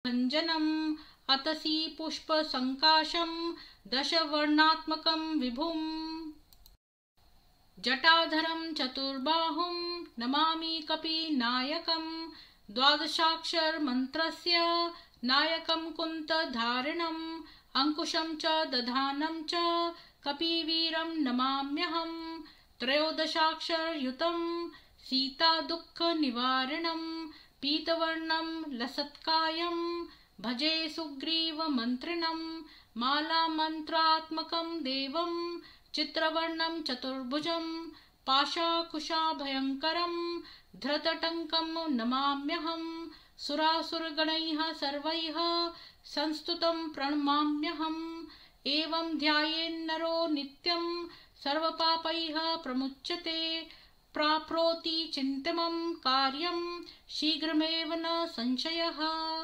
रञ्जनम् अतसी पुष्पसङ्काशं दशवर्णात्मकं विभुम् जटाधरं चतुर्बाहुं नमामि कपिनायकं द्वादशाक्षरमन्त्रस्य नायकं कुन्तधारिणम् अंकुशं च दधानं च कपिवीरं नमाम्यहं त्रयोदशाक्षरयुतं सीतादुःखनिवारिणं पीतवर्णं लसत्कायं भजे सुग्रीवमन्त्रिणं मालामन्त्रात्मकं देवं चित्रवर्णं चतुर्भुजं पाशाकुशाभयङ्करं धृतटङ्कं नमाम्यहं सुरासुरगणैः सर्वैः संस्तुतं प्रणमाम्यहम् एवं ध्यायेन्नरो नित्यं सर्वपापैः प्रमुच्यते प्राप्नोति चिन्तिमं कार्यं शीघ्रमेव न संशयः।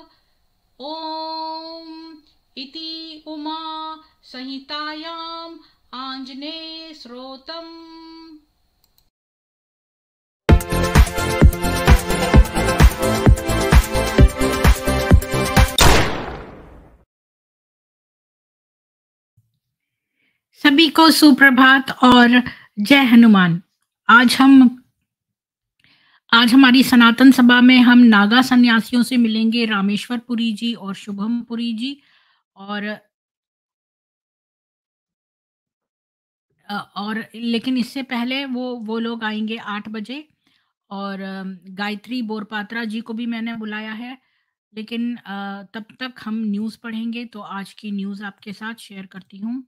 ॐ इति उमा संहितायाम् आंजनेय स्तोत्रम्। सभी को सुप्रभात और जय हनुमान। आज हमारी सनातन सभा में हम नागा सन्यासियों से मिलेंगे, रामेश्वर पुरी जी और शुभम पुरी जी। और लेकिन इससे पहले वो लोग आएंगे 8 बजे। और गायत्री बोरपात्रा जी को भी मैंने बुलाया है। लेकिन तब तक हम न्यूज़ पढ़ेंगे, तो आज की न्यूज़ आपके साथ शेयर करती हूँ।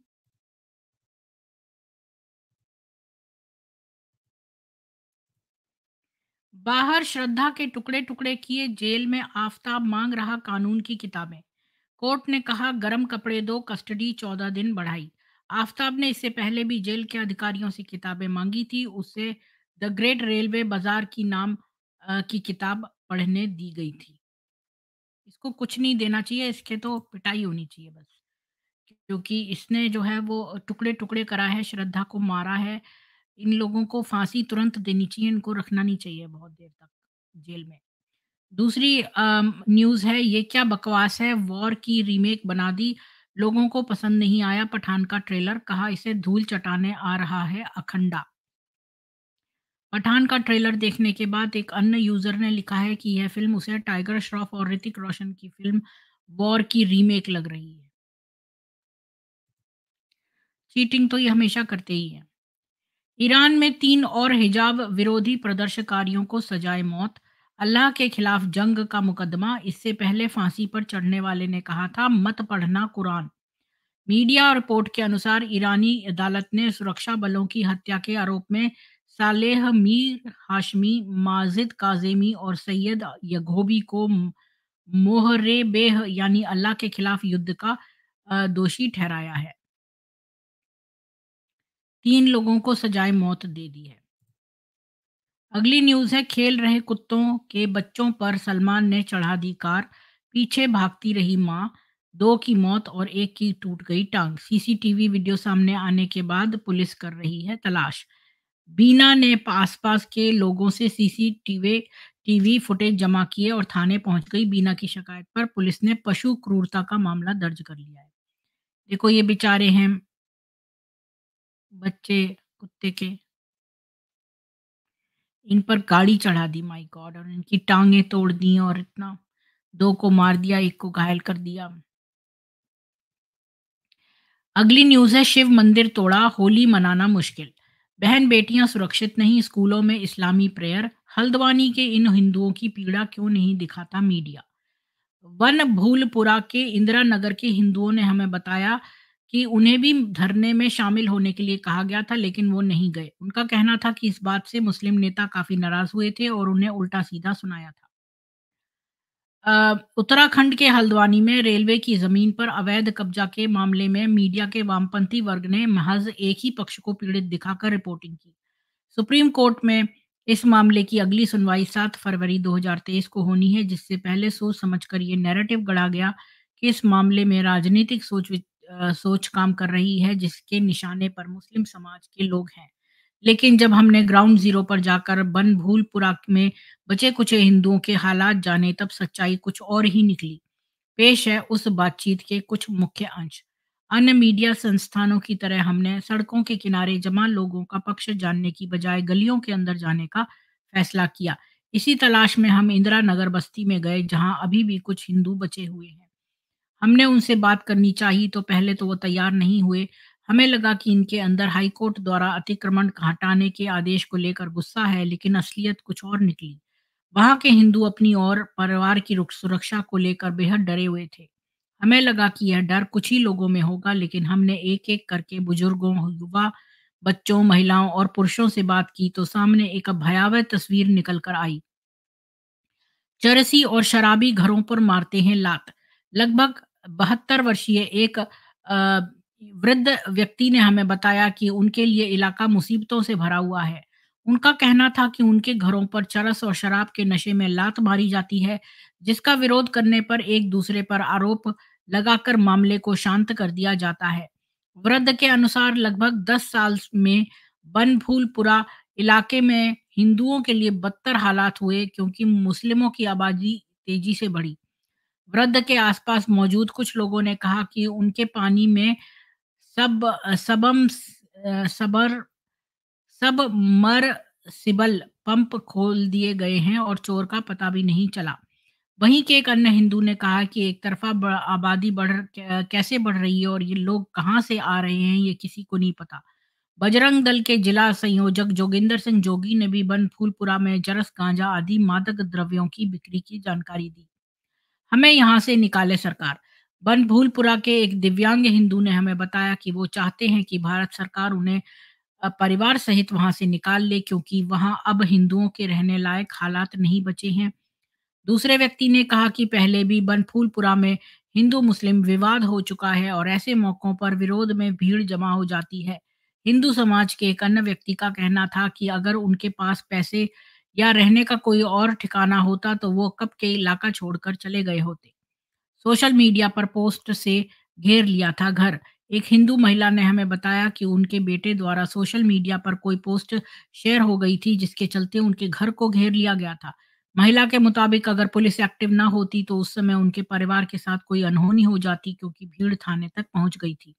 बाहर श्रद्धा के टुकड़े टुकड़े किए, जेल में आफताब मांग रहा कानून की किताबें। कोर्ट ने कहा गर्म कपड़े दो, कस्टडी 14 दिन बढ़ाई। आफताब ने इससे पहले भी जेल के अधिकारियों से किताबें मांगी थी। उसे द ग्रेट रेलवे बाजार की नाम की किताब पढ़ने दी गई थी। इसको कुछ नहीं देना चाहिए, इसके तो पिटाई होनी चाहिए बस, क्योंकि इसने जो है वो टुकड़े टुकड़े करा है, श्रद्धा को मारा है। इन लोगों को फांसी तुरंत देनी चाहिए, इनको रखना नहीं चाहिए बहुत देर तक जेल में। दूसरी न्यूज़ है, ये क्या बकवास है, वॉर की रीमेक बना दी, लोगों को पसंद नहीं आया पठान का ट्रेलर, कहा इसे धूल चटाने आ रहा है अखंडा। पठान का ट्रेलर देखने के बाद एक अन्य यूजर ने लिखा है कि यह फिल्म उसे टाइगर श्रॉफ और ऋतिक रोशन की फिल्म वॉर की रीमेक लग रही है। चीटिंग तो ये हमेशा करते ही हैं। ईरान में 3 और हिजाब विरोधी प्रदर्शनकारियों को सजाए मौत, अल्लाह के खिलाफ जंग का मुकदमा। इससे पहले फांसी पर चढ़ने वाले ने कहा था मत पढ़ना कुरान। मीडिया रिपोर्ट के अनुसार ईरानी अदालत ने सुरक्षा बलों की हत्या के आरोप में सालेह मीर हाशमी, माजिद काजेमी और सैयद यगोबी को मोहरेबेह यानी अल्लाह के खिलाफ युद्ध का दोषी ठहराया है। 3 लोगों को सजाए मौत दे दी है। अगली न्यूज़ है, खेल रहे कुत्तों के बच्चों पर सलमान ने चढ़ा दी कार, पीछे भागती रही मां, 2 की मौत और 1 की टूट गई टांग। सीसीटीवी वीडियो सामने आने के बाद पुलिस कर रही है तलाश। बीना ने आसपास के लोगों से सीसीटीवी टीवी फुटेज जमा किए और थाने पहुंच गई। बीना की शिकायत पर पुलिस ने पशु क्रूरता का मामला दर्ज कर लिया है। देखो ये बेचारे हैं बच्चे कुत्ते के, इन पर गाड़ी चढ़ा दी, माय गॉड, और इनकी टांगें तोड़ दी और इतना 2 को मार दिया, 1 को घायल कर दिया। अगली न्यूज़ है, शिव मंदिर तोड़ा, होली मनाना मुश्किल, बहन बेटियां सुरक्षित नहीं, स्कूलों में इस्लामी प्रेयर। हल्द्वानी के इन हिंदुओं की पीड़ा क्यों नहीं दिखाता मीडिया। वन भूलपुरा के इंदिरा नगर के हिंदुओं ने हमें बताया कि उन्हें भी धरने में शामिल होने के लिए कहा गया था, लेकिन वो नहीं गए। उनका कहना था कि इस बात से मुस्लिम नेता काफी नाराज हुए थे और उन्हें उल्टा सीधा सुनाया था। उत्तराखंड के हल्द्वानी में रेलवे की जमीन पर अवैध कब्जा के मामले में मीडिया के वामपंथी वर्ग ने महज एक ही पक्ष को पीड़ित दिखाकर रिपोर्टिंग की। सुप्रीम कोर्ट में इस मामले की अगली सुनवाई 7 फरवरी 2023 को होनी है, जिससे पहले सोच समझकर ये नैरेटिव गढ़ा गया कि इस मामले में राजनीतिक सोच काम कर रही है, जिसके निशाने पर मुस्लिम समाज के लोग हैं। लेकिन जब हमने ग्राउंड जीरो पर जाकर बनभूलपुरा में बचे कुचे हिंदुओं के हालात जाने, तब सच्चाई कुछ और ही निकली। पेश है उस बातचीत के कुछ मुख्य अंश। अन्य मीडिया संस्थानों की तरह हमने सड़कों के किनारे जमा लोगों का पक्ष जानने की बजाय गलियों के अंदर जाने का फैसला किया। इसी तलाश में हम इंदिरा नगर बस्ती में गए, जहां अभी भी कुछ हिंदू बचे हुए हैं। हमने उनसे बात करनी चाहिए तो पहले तो वो तैयार नहीं हुए। हमें लगा कि इनके अंदर हाई कोर्ट द्वारा अतिक्रमण हटाने के आदेश को लेकर गुस्सा है, लेकिन असलियत कुछ और निकली। वहाँ के हिंदू अपनी और परिवार की सुरक्षा को लेकर बेहद डरे हुए थे। हमें लगा कि यह डर कुछ ही लोगों में होगा, लेकिन हमने एक-एक करके बुजुर्गों, युवा, बच्चों, महिलाओं और पुरुषों से बात की तो सामने एक भयावह तस्वीर निकल कर आई। चरसी और शराबी घरों पर मारते हैं लात। लगभग 72 वर्षीय एक वृद्ध व्यक्ति ने हमें बताया कि उनके लिए इलाका मुसीबतों से भरा हुआ है। उनका कहना था कि उनके घरों पर चरस और शराब के नशे में लात मारी जाती है, जिसका विरोध करने पर एक दूसरे पर आरोप लगाकर मामले को शांत कर दिया जाता है। वृद्ध के अनुसार लगभग 10 साल में बनभूलपुरा इलाके में हिंदुओं के लिए बदतर हालात हुए, क्योंकि मुस्लिमों की आबादी तेजी से बढ़ी। वृद्ध के आसपास मौजूद कुछ लोगों ने कहा कि उनके पानी में सब सबम सबर सबमर्सिबल पंप खोल दिए गए हैं और चोर का पता भी नहीं चला। वहीं के एक अन्य हिंदू ने कहा कि एक तरफा आबादी कैसे बढ़ रही है और ये लोग कहाँ से आ रहे हैं, ये किसी को नहीं पता। बजरंग दल के जिला संयोजक जोगिंदर सिंह जोगी ने भी बनफूलपुरा में चरस, गांजा आदि मादक द्रव्यों की बिक्री की जानकारी दी। हमें यहाँ से निकाले सरकार। बनभूलपुरा के एक दिव्यांग हिंदू ने हमें बताया कि वो चाहते हैं कि भारत सरकार उन्हें परिवार सहित वहां से निकाल ले, क्योंकि वहां अब हिंदुओं के रहने लायक हालात नहीं बचे हैं। दूसरे व्यक्ति ने कहा कि पहले भी बनफूलपुरा में हिंदू मुस्लिम विवाद हो चुका है और ऐसे मौकों पर विरोध में भीड़ जमा हो जाती है। हिंदू समाज के एक अन्य व्यक्ति का कहना था कि अगर उनके पास पैसे या रहने का कोई और ठिकाना होता तो वो कब के इलाका छोड़कर चले गए होते। सोशल मीडिया पर पोस्ट से घेर लिया था घर। एक हिंदू महिला ने हमें बताया कि उनके बेटे द्वारा सोशल मीडिया पर कोई पोस्ट शेयर हो गई थी, जिसके चलते उनके घर को घेर लिया गया था। महिला के मुताबिक अगर पुलिस एक्टिव ना होती तो उस समय उनके परिवार के साथ कोई अनहोनी हो जाती, क्योंकि भीड़ थाने तक पहुंच गई थी।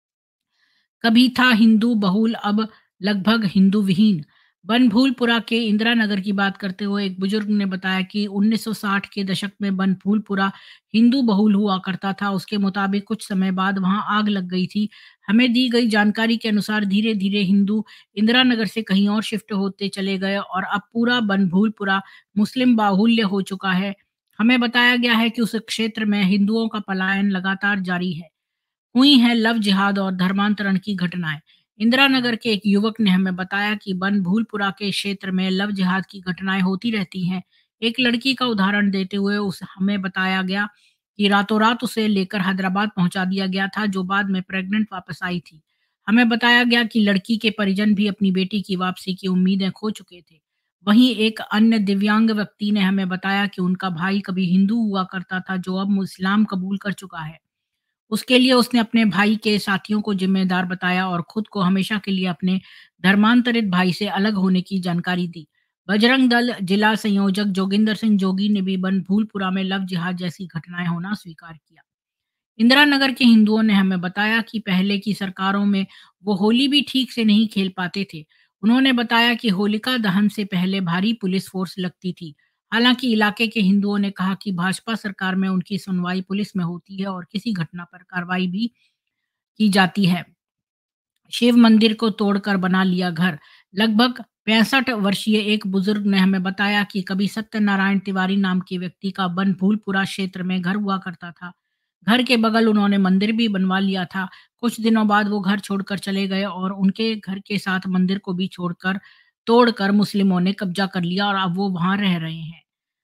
कभी था हिंदू बहुल, अब लगभग हिंदू विहीन। बनभूलपुरा के इंदिरा नगर की बात करते हुए एक बुजुर्ग ने बताया कि 1960 के दशक में बनभूलपुरा हिंदू बहुल हुआ करता था। उसके मुताबिक कुछ समय बाद वहां आग लग गई थी। हमें दी गई जानकारी के अनुसार धीरे धीरे हिंदू इंदिरा नगर से कहीं और शिफ्ट होते चले गए और अब पूरा बनभूलपुरा मुस्लिम बाहुल्य हो चुका है। हमें बताया गया है कि उस क्षेत्र में हिंदुओं का पलायन लगातार जारी है। हुई हैं लव जिहाद और धर्मांतरण की घटनाएं। इंदिरा नगर के एक युवक ने हमें बताया कि बनभूलपुरा के क्षेत्र में लव जिहाद की घटनाएं होती रहती हैं। एक लड़की का उदाहरण देते हुए उस हमें बताया गया कि रातों रात उसे लेकर हैदराबाद पहुंचा दिया गया था, जो बाद में प्रेग्नेंट वापस आई थी। हमें बताया गया कि लड़की के परिजन भी अपनी बेटी की वापसी की उम्मीदें खो चुके थे। वहीं एक अन्य दिव्यांग व्यक्ति ने हमें बताया कि उनका भाई कभी हिंदू हुआ करता था, जो अब इस्लाम कबूल कर चुका है। उसके लिए उसने अपने भाई के साथियों को जिम्मेदार बताया और खुद को हमेशा के लिए अपने धर्मांतरित भाई से अलग होने की जानकारी दी। बजरंग दल जिला संयोजक जोगिंदर सिंह जोगी ने भी बनभूलपुरा में लव जिहाद जैसी घटनाएं होना स्वीकार किया। इंदिरा नगर के हिंदुओं ने हमें बताया कि पहले की सरकारों में वो होली भी ठीक से नहीं खेल पाते थे। उन्होंने बताया कि होलिका दहन से पहले भारी पुलिस फोर्स लगती थी। हालांकि इलाके के हिंदुओं ने कहा कि भाजपा सरकार में उनकी सुनवाई पुलिस में होती है और किसी घटना पर कार्रवाई भी की जाती है। शिव मंदिर को तोड़कर बना लिया घर। लगभग 65 वर्षीय एक बुजुर्ग ने हमें बताया कि कभी सत्यनारायण तिवारी नाम के व्यक्ति का बनभूलपुरा क्षेत्र में घर हुआ करता था। घर के बगल उन्होंने मंदिर भी बनवा लिया था। कुछ दिनों बाद वो घर छोड़कर चले गए और उनके घर के साथ मंदिर को भी छोड़कर तोड़कर मुस्लिमों ने कब्जा कर लिया और अब वो वहां रह रहे हैं।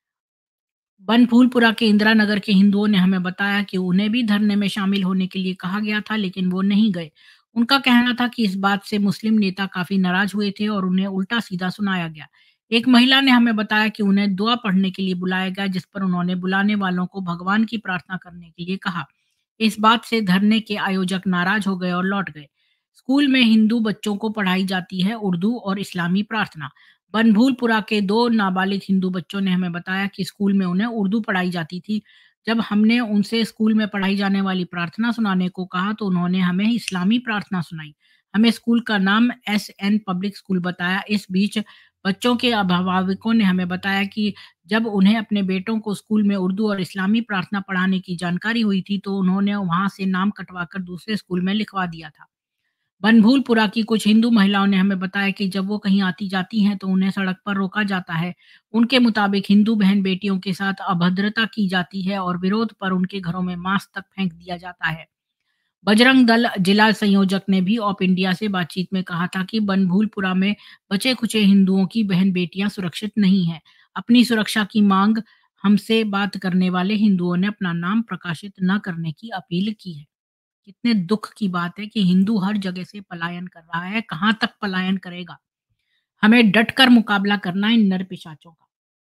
बनफूलपुरा के इंदिरा नगर के हिंदुओं ने हमें बताया कि उन्हें भी धरने में शामिल होने के लिए कहा गया था, लेकिन वो नहीं गए। उनका कहना था कि इस बात से मुस्लिम नेता काफी नाराज हुए थे और उन्हें उल्टा सीधा सुनाया गया। एक महिला ने हमें बताया कि उन्हें दुआ पढ़ने के लिए बुलाया गया, जिस पर उन्होंने बुलाने वालों को भगवान की प्रार्थना करने के लिए कहा। इस बात से धरने के आयोजक नाराज हो गए और लौट गए। स्कूल में हिंदू बच्चों को पढ़ाई जाती है उर्दू और इस्लामी प्रार्थना। बनभूलपुरा के 2 नाबालिग हिंदू बच्चों ने हमें बताया कि स्कूल में उन्हें उर्दू पढ़ाई जाती थी, जब हमने उनसे स्कूल में पढ़ाई जाने वाली प्रार्थना सुनाने को कहा तो उन्होंने हमें इस्लामी प्रार्थना सुनाई। हमें स्कूल का नाम एसएन पब्लिक स्कूल बताया। इस बीच बच्चों के अभिभावकों ने हमें बताया कि जब उन्हें अपने बेटों को स्कूल में उर्दू और इस्लामी प्रार्थना पढ़ाने की जानकारी हुई थी तो उन्होंने वहां से नाम कटवाकर दूसरे स्कूल में लिखवा दिया था। बनभूलपुरा की कुछ हिंदू महिलाओं ने हमें बताया कि जब वो कहीं आती-जाती हैं तो उन्हें सड़क पर रोका जाता है। उनके मुताबिक हिंदू बहन-बेटियों के साथ अभद्रता की जाती है और विरोध पर उनके घरों में मांस तक फेंक दिया जाता है। बजरंग दल जिला संयोजक ने भी ऑप इंडिया से बातचीत में कहा था कि बनभूलपुरा में बचे-खुचे हिंदुओं की बहन-बेटियां सुरक्षित नहीं हैं। अपनी सुरक्षा की मांग हमसे बात करने वाले हिंदुओं ने अपना नाम प्रकाशित न करने की अपील की है। कितने दुख की बात है कि हिंदू हर जगह से पलायन कर रहा है, कहाँ तक पलायन करेगा? हमें डटकर मुकाबला करना है इन नरपिशाचों का।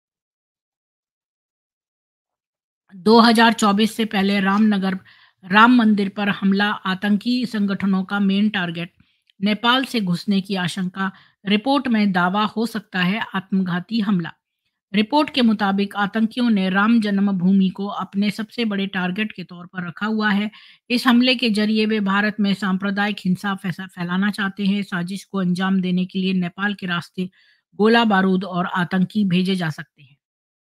2024 से पहले राम मंदिर पर हमला आतंकी संगठनों का मेन टारगेट, नेपाल से घुसने की आशंका, रिपोर्ट में दावा हो सकता है आत्मघाती हमला। रिपोर्ट के मुताबिक आतंकियों ने राम जन्मभूमि को अपने सबसे बड़े टारगेट के तौर पर रखा हुआ है। इस हमले के जरिए वे भारत में सांप्रदायिक हिंसा फैलाना चाहते हैं। साजिश को अंजाम देने के लिए नेपाल के रास्ते गोला बारूद और आतंकी भेजे जा सकते हैं।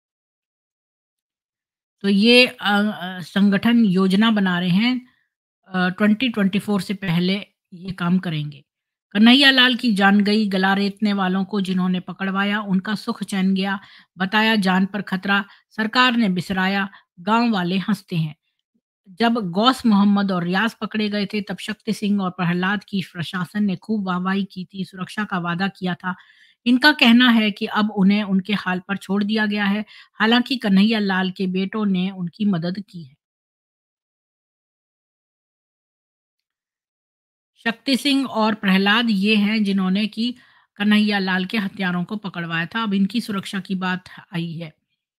तो ये संगठन योजना बना रहे हैं 2024 से पहले ये काम करेंगे। कन्हैया लाल की जान गई, गला रेतने वालों को जिन्होंने पकड़वाया, उनका सुख चैन गया, बताया जान पर खतरा, सरकार ने बिसराया, गाँव वाले हँसते हैं। जब गौस मोहम्मद और रियाज पकड़े गए थे, तब शक्ति सिंह और प्रहलाद की प्रशासन ने खूब वाहवाही की थी, सुरक्षा का वादा किया था। इनका कहना है कि अब उन्हें उनके हाल पर छोड़ दिया गया है। हालाँकि कन्हैया लाल के बेटों ने उनकी मदद की है। शक्ति सिंह और प्रहलाद ये हैं जिन्होंने कि कन्हैया लाल के हत्यारों को पकड़वाया था। अब इनकी सुरक्षा की बात आई है।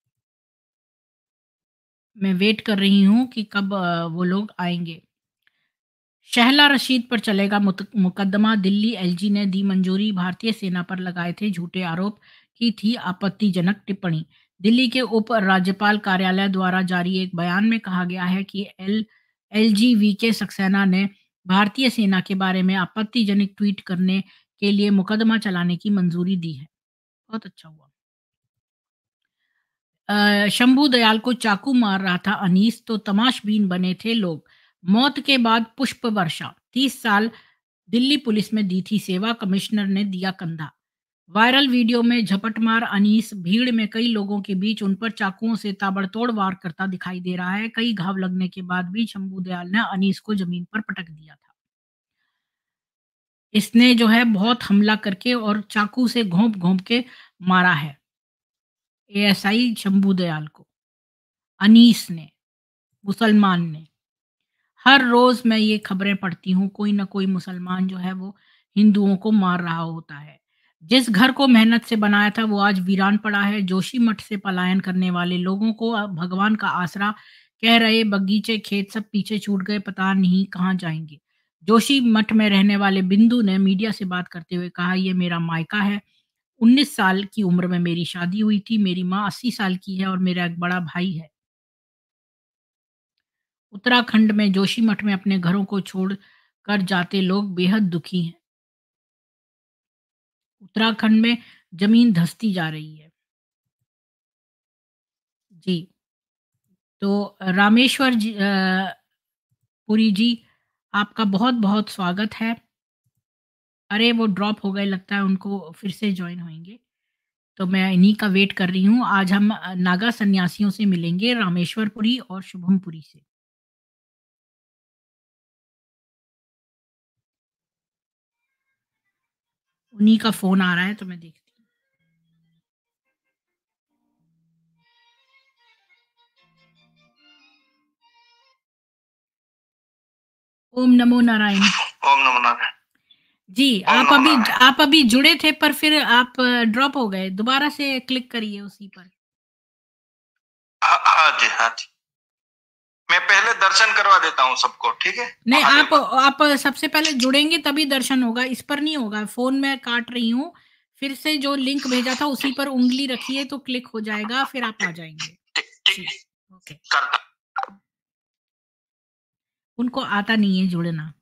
मैं वेट कर रही हूँ कि कब वो लोग आएँगे। शहला रशीद पर चलेगा मुकदमा, दिल्ली एलजी ने दी मंजूरी, भारतीय सेना पर लगाए थे झूठे आरोप, की थी आपत्तिजनक टिप्पणी। दिल्ली के उप राज्यपाल कार्यालय द्वारा जारी एक बयान में कहा गया है कि एलजी वीके सक्सेना ने भारतीय सेना के बारे में आपत्तिजनक ट्वीट करने के लिए मुकदमा चलाने की मंजूरी दी है। बहुत अच्छा हुआ। शंभू दयाल को चाकू मार रहा था अनीस तो तमाशबीन बने थे लोग। मौत के बाद पुष्प वर्षा, 30 साल दिल्ली पुलिस में दी थी सेवा, कमिश्नर ने दिया कंधा। वायरल वीडियो में झपटमार अनीस भीड़ में कई लोगों के बीच उन पर चाकुओं से ताबड़तोड़ वार करता दिखाई दे रहा है। कई घाव लगने के बाद भी शंभू दयाल ने अनीस को जमीन पर पटक दिया था। इसने जो है बहुत हमला करके और चाकू से घोंप घोंप के मारा है एएसआई शंभू दयाल को, अनीस ने, मुसलमान ने। हर रोज़ मैं ये खबरें पढ़ती हूँ, कोई न कोई मुसलमान जो है वो हिंदुओं को मार रहा होता है। जिस घर को मेहनत से बनाया था वो आज वीरान पड़ा है। जोशीमठ से पलायन करने वाले लोगों को अब भगवान का आसरा, कह रहे बगीचे खेत सब पीछे छूट गए, पता नहीं कहाँ जाएँगे। जोशीमठ में रहने वाले बिंदु ने मीडिया से बात करते हुए कहा, ये मेरा मायका है। 19 साल की उम्र में मेरी शादी हुई थी। मेरी माँ 80 साल की है और मेरा एक बड़ा भाई है। उत्तराखंड में जोशीमठ में अपने घरों को छोड़ कर जाते लोग बेहद दुखी हैं। उत्तराखंड में ज़मीन धँसती जा रही है। जी, तो रामेश्वर पुरी जी, आपका बहुत-बहुत स्वागत है। अरे! वो ड्रॉप हो गए लगता है, उनको फिर से जॉइन होएँगे। तो मैं इन्हीं का वेट कर रही हूँ। आज हम नागा सन्यासियों से मिलेंगे, रामेश्वरपुरी और शुभमपुरी से। उन्हीं का फ़ोन आ रहा है तो मैं देखती हूँ। ओम नमो नारायण। ओम नमो नारायण। जी, ओम आप नमो अभी नारायण। आप अभी जुड़े थे पर फिर आप ड्रॉप हो गए। दोबारा से क्लिक करिए उसी पर। हाँ जी, हाँ जी। मैं पहले दर्शन करवा देता हूँ सबको, ठीक है? नहीं, महादेव का। आप सबसे पहले जुड़ेंगे तभी दर्शन होगा, इस पर नहीं होगा। फ़ोन मैं काट रही हूँ, फिर से जो लिंक भेजा था उसी पर उँगली रखिए तो क्लिक हो जाएगा, फिर आप आ जाएँगे। ठीक, ठीक, जी, ठीक। ओके। करता उनको आता नहीं है जुड़ना।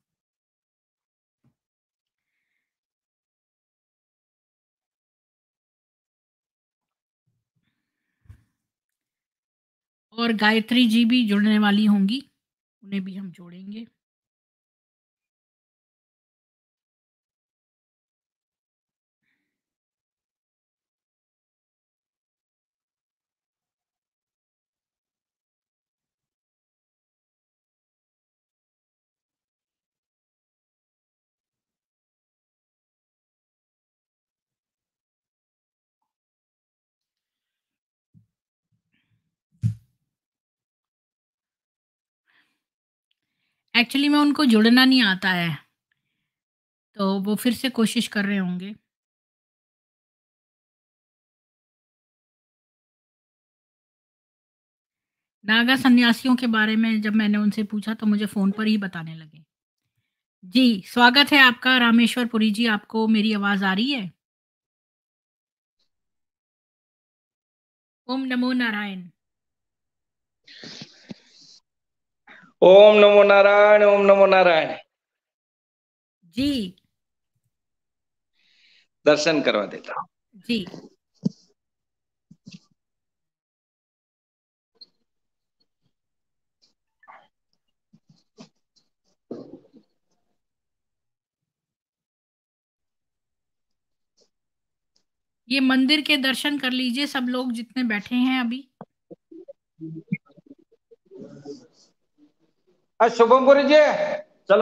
और गायत्री जी भी जुड़ने वाली होंगी, उन्हें भी हम जोड़ेंगे। एक्चुअली में उनको जुड़ना नहीं आता है, तो वो फिर से कोशिश कर रहे होंगे। नागा सन्यासियों के बारे में जब मैंने उनसे पूछा तो मुझे फ़ोन पर ही बताने लगे। जी, स्वागत है आपका रामेश्वर पुरी जी, आपको मेरी आवाज़ आ रही है? ओम नमो नारायण। ओम नमो नारायण, ओम नमो नारायण। जी, दर्शन करवा देता हूँ। जी। ये मंदिर के दर्शन कर लीजिए सब लोग जितने बैठे हैं अभी। शुभमपुरी जी, चलो।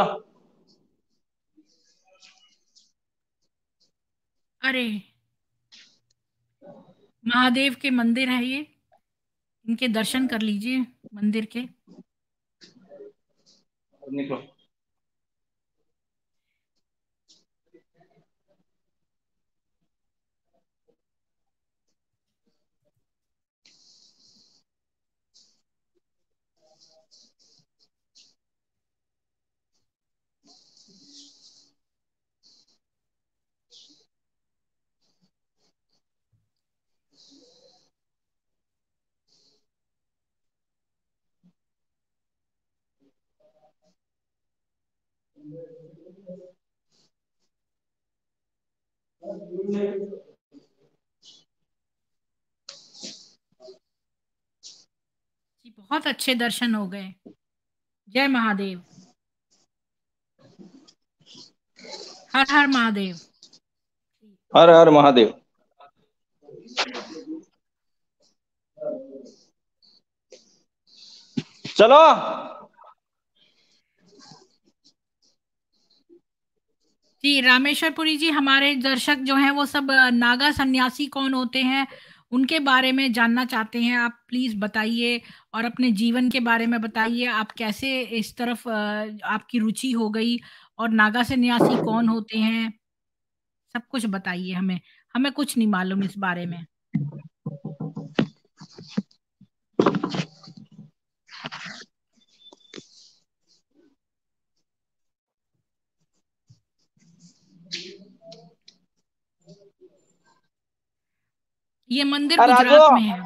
अरे! महादेव के मंदिर है ये, इनके दर्शन कर लीजिए मंदिर के। निकलो। जी, बहुत अच्छे दर्शन हो गए। जय महादेव। हर हर महादेव। हर हर महादेव। चलो। जी, रामेश्वरपुरी जी, हमारे दर्शक जो हैं वो सब नागा सन्यासी कौन होते हैं, उनके बारे में जानना चाहते हैं। आप प्लीज़ बताइए और अपने जीवन के बारे में बताइए। आप कैसे इस तरफ आपकी रुचि हो गई और नागा सन्यासी कौन होते हैं? सब कुछ बताइए हमें। हमें कुछ नहीं मालूम इस बारे में। ये मंदिर राजू। गुजरात में है।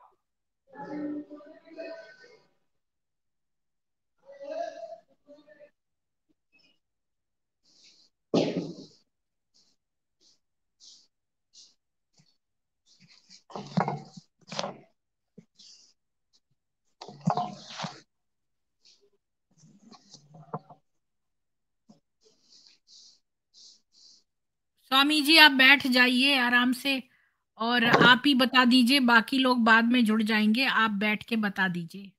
स्वामी जी, आप बैठ जाइए आराम से और आप ही बता दीजिए, बाकी लोग बाद में जुड़ जाएँगे। आप बैठ के बता दीजिए।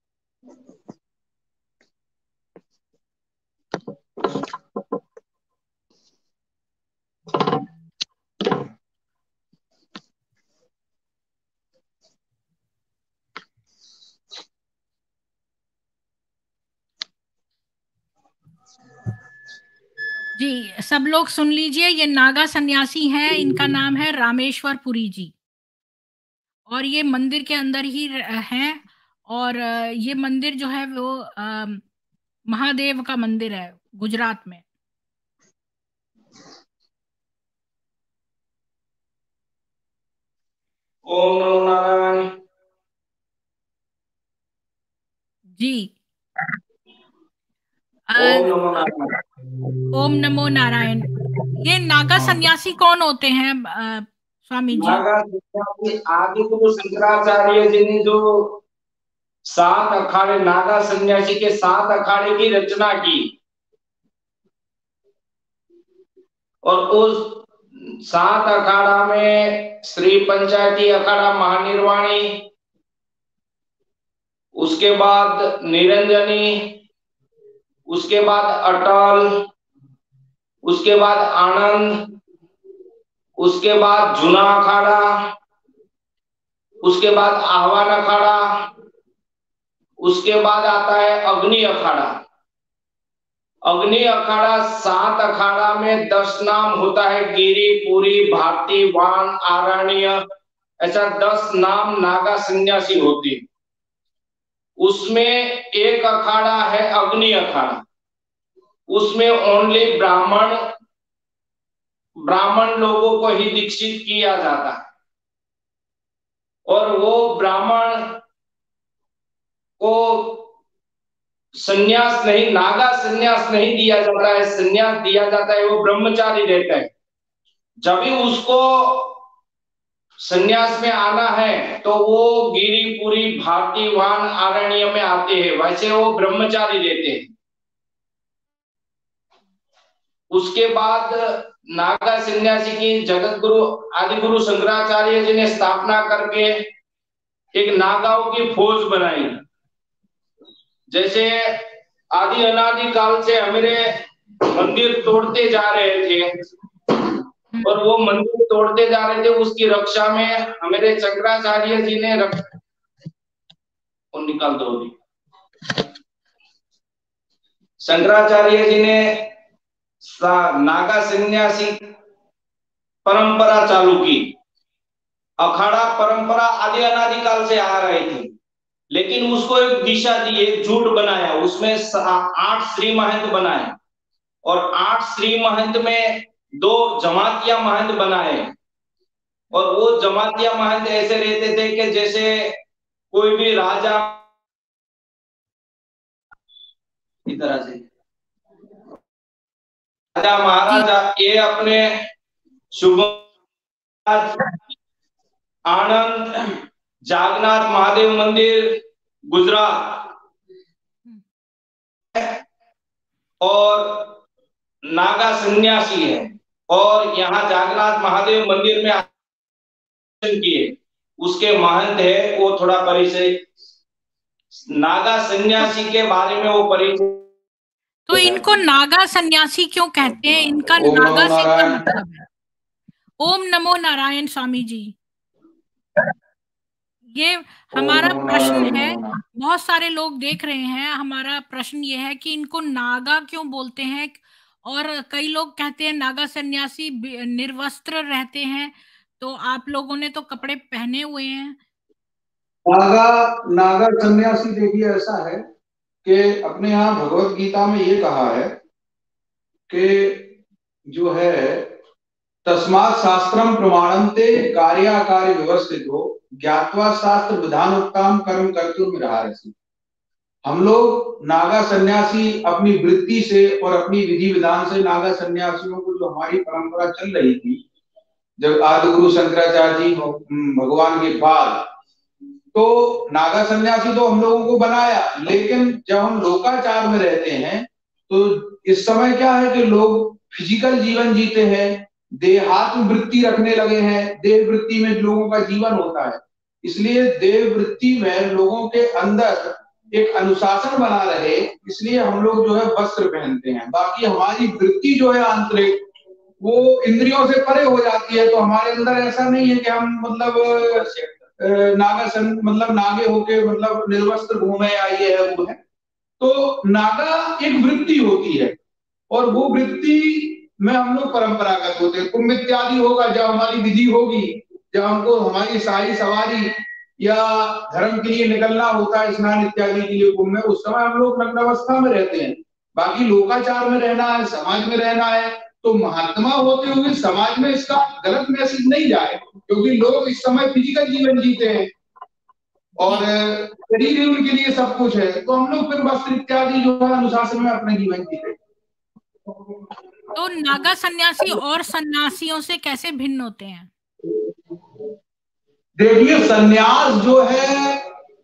जी, सब लोग सुन लीजिए, ये नागा सन्यासी हैं, इनका नाम है रामेश्वर पुरी जी और ये मंदिर के अंदर ही हैं और ये मंदिर जो है वो महादेव का मंदिर है गुजरात में। ओम नमो नारायण। जी। ओम अ, नमो नारायण। ओम नमो नारायण। ये नागा सन्यासी कौन होते हैं स्वामी जी? नागा सन्यासी आदि गुरु शंकराचार्य जी ने जो 7 अखाड़े नागा सन्यासी के 7 अखाड़े की रचना की, और उस 7 अखाड़ा में श्री पंचायती अखाड़ा महानिर्वाणी, उसके बाद निरंजनी, उसके बाद अटल, उसके बाद आनंद, उसके बाद जूना अखाड़ा, उसके बाद आह्वान अखाड़ा, उसके बाद आता है अग्नि अखाड़ा। अग्नि अखाड़ा 7 अखाड़ा में 10 नाम होता है, गिरी, पुरी, भारती, वान, आरण्य, ऐसा 10 नाम नागा सन्यासी होते हैं। उसमें एक अखाड़ा है अग्नि अखाड़ा, उसमें ओनली ब्राह्मण ब्राह्मण लोगों को ही दीक्षित किया जाता है, और वो ब्राह्मण को संन्यास नहीं, नागा संन्यास नहीं दिया जाता है, संन्यास दिया जाता है वो ब्रह्मचारी रहता है। जब भी उसको संन्यास में आना है तो वो गिरिपुरी, भारती, वान, आरण्य में आते हैं, वैसे वो ब्रह्मचारी रहते हैं। उसके बाद नागा सन्यासी की जगत गुरु आदि गुरु शंकराचार्य जी ने स्थापना करके एक नागाओं की फौज बनाई। जैसे आदि अनादि काल से हमारे मंदिर तोड़ते जा रहे थे, और वो मंदिर तोड़ते जा रहे थे, उसकी रक्षा में हमारे शंकराचार्य जी ने निकाल दो। शंकराचार्य जी ने नागा सन्यासी परंपरा चालू की। अखाड़ा परंपरा आदि अनादि काल से आ रही थी, लेकिन उसको एक दिशा दी, एक झूठ बनाया, उसमें 8 श्री महंत बनाए, और 8 श्री महंत में 2 जमातिया महंत बनाए। और वो जमातिया महंत ऐसे रहते थे कि जैसे कोई भी राजा की तरह से, राजा महाराजा, ये अपने शुभ आनंद जागन्नाथ महादेव मंदिर गुजरात और नागा सन्यासी है, और यहाँ जागन्नाथ महादेव मंदिर में किए उसके महंत है, वो थोड़ा परिचय नागा सन्यासी के बारे में वो परिचय। तो इनको नागा सन्यासी क्यों कहते हैं? इनका ओम नमो नागा से क्या नारायण। मतलब है? ओम नमो नारायण स्वामी जी। ये ओम हमारा नमो नारायण, प्रश्न ओम है, नमो नारायण। बहुत सारे लोग देख रहे हैं। हमारा प्रश्न ये है कि इनको नागा क्यों बोलते हैं? और कई लोग कहते हैं नागा सन्यासी निर्वस्त्र रहते हैं, तो आप लोगों ने तो कपड़े पहने हुए हैं। नागा नागा सन्यासी देखिए ऐसा है कि अपने यहाँ भगवत गीता में ये कहा है कि जो है तस्मात् शास्त्रम प्रमाणन्ते कार्याकार्य व्यवस्थितो ज्ञात्वा शास्त्र विधानोक्तम कर्म कर्तुर्मिहारसि। हम लोग नागा सन्यासी अपनी वृत्ति से और अपनी विधि विधान से नागा सन्यासियों को, जो हमारी परंपरा चल रही थी जब आदि गुरु शंकराचार्य जी भगवान के बाद, तो नागा सन्यासी तो हम लोगों को बनाया, लेकिन जब हम लोकाचार में रहते हैं तो इस समय क्या है कि लोग फिजिकल जीवन जीते हैं, देहात्म वृत्ति रखने लगे हैं, देह वृत्ति में लोगों का जीवन होता है, इसलिए देह वृत्ति में लोगों के अंदर एक अनुशासन बना रहे, इसलिए हम लोग जो है वस्त्र पहनते हैं। बाकी हमारी वृत्ति जो है आंतरिक, वो इंद्रियों से परे हो जाती है। तो हमारे अंदर ऐसा नहीं है कि हम मतलब मतलब नागे होके मतलब निर्वस्त्र घूमे आइए है वो है। तो नागा एक वृत्ति होती है, और वो वृत्ति में हम लोग परंपरागत होते हैं। कुंभ इत्यादि होगा, जब हमारी विधि होगी, जब हमको हमारी सारी सवारी या धर्म के लिए निकलना होता है, स्नान इत्यादि के लिए कुंभ में, उस समय हम लोग नग्न अवस्था में रहते हैं। बाकी लोकाचार में रहना है, समाज में रहना है, तो महात्मा होते हुए समाज में इसका गलत मैसेज नहीं जाए, क्योंकि लोग इस समय फिजिकल जीवन जीते हैं और शरीर ही उनके लिए सब कुछ है। तो हम लोग फिर वस्त्र इत्यादि जो है अनुशासन में अपने जीवन जीते। तो नागा सन्यासी और सन्यासियों से कैसे भिन्न होते हैं? देखिए, सन्यास जो है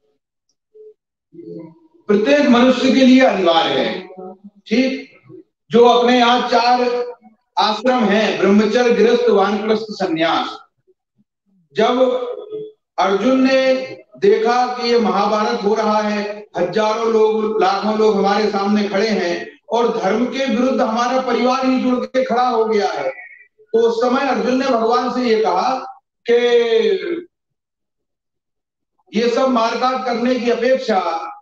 प्रत्येक मनुष्य के लिए अनिवार्य है। ठीक, जो अपने यहाँ 4 आश्रम हैं, ब्रह्मचर्य, गृहस्थ, वानप्रस्थ, सन्यास। जब अर्जुन ने देखा कि ये महाभारत हो रहा है, हजारों लोग, लाखों लोग हमारे सामने खड़े हैं और धर्म के विरुद्ध हमारा परिवार ही जुड़ के खड़ा हो गया है, तो उस समय अर्जुन ने भगवान से ये कहा कि ये सब मारकाट करने की अपेक्षा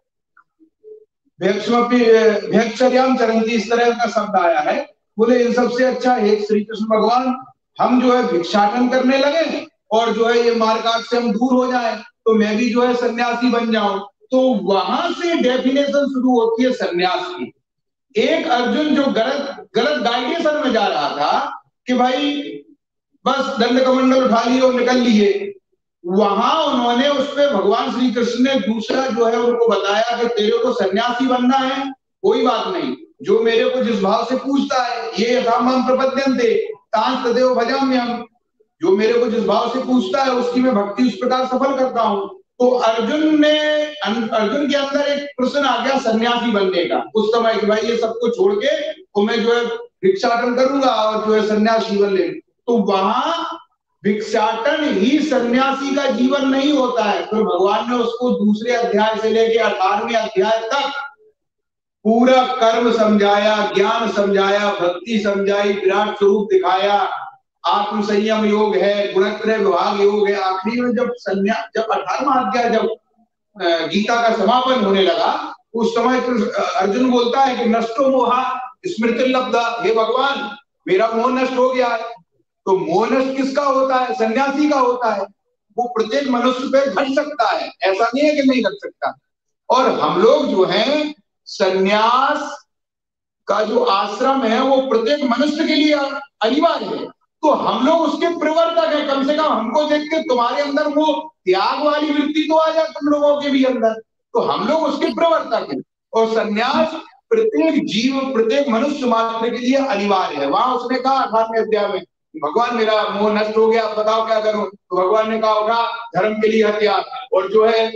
भेक्षर्याम चरंती, इस तरह का शब्द आया है। बोले इन सबसे अच्छा है श्री कृष्ण भगवान, हम जो है भिक्षाटन करने लगे और जो है ये मारकाट से हम दूर हो जाए, तो मैं भी जो है सन्यासी बन जाऊं। तो वहां से डेफिनेशन शुरू होती है सन्यास की। एक अर्जुन जो गलत गाइडेशन में जा रहा था कि भाई बस दंड कमंडल उठा लिए और निकल लिए, वहां उन्होंने उस पे भगवान श्री कृष्ण ने दूसरा जो है उनको बताया कि तेरे को सन्यासी बनना है, कोई बात नहीं, जो मेरे को जिस भाव से पूछता है, ये यथामाम प्रपद्यन्ते तां तदेव भजाम्यहम्, जो मेरे को जिस भाव से पूछता है उसकी मैं भक्ति उस प्रकार सफल करता हूँ। तो अर्जुन के अंदर एक प्रश्न आ गया सन्यासी बनने का उस समय कि भाई ये सबको छोड़ के तो मैं जो है भिक्षाटन करूंगा और जो है सन्यासी बन ले। तो वहां भिक्षाटन ही सन्यासी का जीवन नहीं होता है। फिर भगवान ने उसको दूसरे अध्याय से लेके 18वें अध्याय तक पूरा कर्म समझाया, ज्ञान समझाया, भक्ति समझाई, विराट स्वरूप दिखाया, आत्म संयम योग है, गुणत्रय विभाग योग है। आखिरी में जब 18वां अध्याय जब गीता का समापन होने लगा, उस समय अर्जुन बोलता है कि नष्टो मोहा स्मृति लब्धा, हे भगवान मेरा मोह नष्ट हो गया है। तो मोह नष्ट किसका होता है? सन्यासी का होता है। वो प्रत्येक मनुष्य पे घट सकता है, ऐसा नहीं है कि नहीं घट सकता। और हम लोग जो हैं सन्यास का जो आश्रम है वो प्रत्येक मनुष्य के लिए अनिवार्य है। तो हम लोग उसके प्रवर्तक है। कम से कम हमको देख के तुम्हारे अंदर वो त्याग वाली वृत्ति तो आ जाए तुम लोगों के भी अंदर, तो हम लोग उसके प्रवर्तक हैं। और सन्यास प्रत्येक जीव, प्रत्येक मनुष्य मात्र के लिए अनिवार्य है। वहां उसने कहा 18वें अध्याय में, भगवान मेरा मोह नष्ट हो गया, बताओ क्या करूं? तो भगवान ने कहा होगा धर्म के लिए हत्यार, और जो है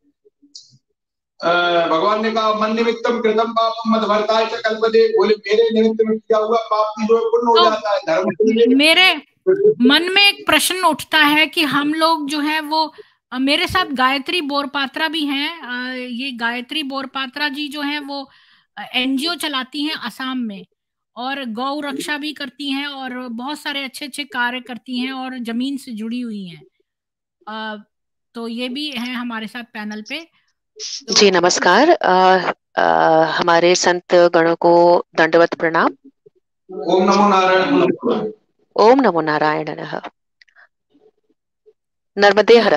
भगवान ने कहा मन निमित्तम कृतम पापम मद भरताय च कल्पते, बोले मेरे निमित्त में किया हुआ पाप की जो पुण्य हो जाता है धर्म के लिए। मेरे मन में एक प्रश्न उठता है कि हम लोग जो है वो मेरे साथ गायत्री बोरपात्रा भी हैं। ये गायत्री बोरपात्रा जी जो है वो एनजीओ चलाती हैं असम में, और गौ रक्षा भी करती हैं और बहुत सारे अच्छे अच्छे कार्य करती हैं और जमीन से जुड़ी हुई हैं। तो ये भी हैं हमारे साथ पैनल पे। तो जी नमस्कार। हमारे संत गणों को दंडवत प्रणाम। ओम नमो नारायण। ओम नमो नारायण। नर्मदे हर।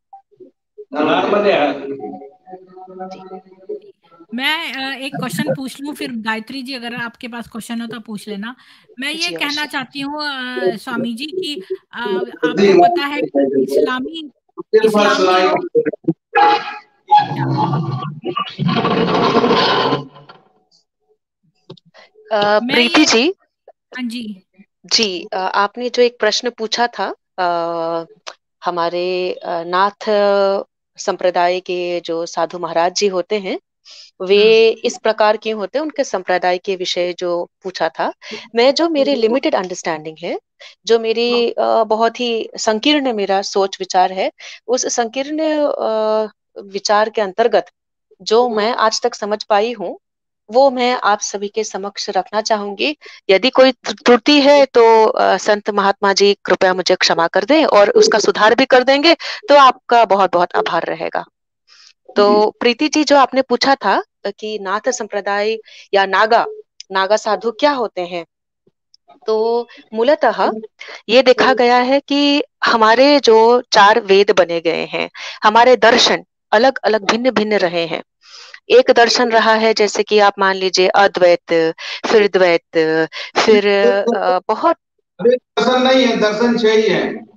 मैं एक क्वेश्चन पूछ लूं, फिर गायत्री जी अगर आपके पास क्वेश्चन हो तो पूछ लेना। मैं ये कहना चाहती हूँ स्वामी जी कि आपको पता है कि इस्लामी प्रीति जी। हाँ जी आपने जो एक प्रश्न पूछा था, हमारे नाथ संप्रदाय के जो साधु महाराज जी होते हैं वे इस प्रकार के होते हैं, उनके संप्रदाय के विषय जो पूछा था। मैं जो मेरी लिमिटेड अंडरस्टैंडिंग है, जो मेरी बहुत ही संकीर्ण मेरा सोच विचार है, उस संकीर्ण विचार के अंतर्गत जो मैं आज तक समझ पाई हूँ वो मैं आप सभी के समक्ष रखना चाहूंगी। यदि कोई त्रुटि है तो संत महात्मा जी कृपया मुझे क्षमा कर दें और उसका सुधार भी कर देंगे, तो आपका बहुत बहुत आभार रहेगा। तो प्रीति जी, जो आपने पूछा था कि नाथ संप्रदाय या नागा साधु क्या होते हैं, तो मूलतः ये देखा गया है कि हमारे जो 4 वेद बने गए हैं, हमारे दर्शन अलग अलग भिन्न भिन्न रहे हैं। एक दर्शन रहा है जैसे कि आप मान लीजिए अद्वैत, फिर द्वैत, फिर बहुत दर्शन नहीं है, दर्शन 6 ही है।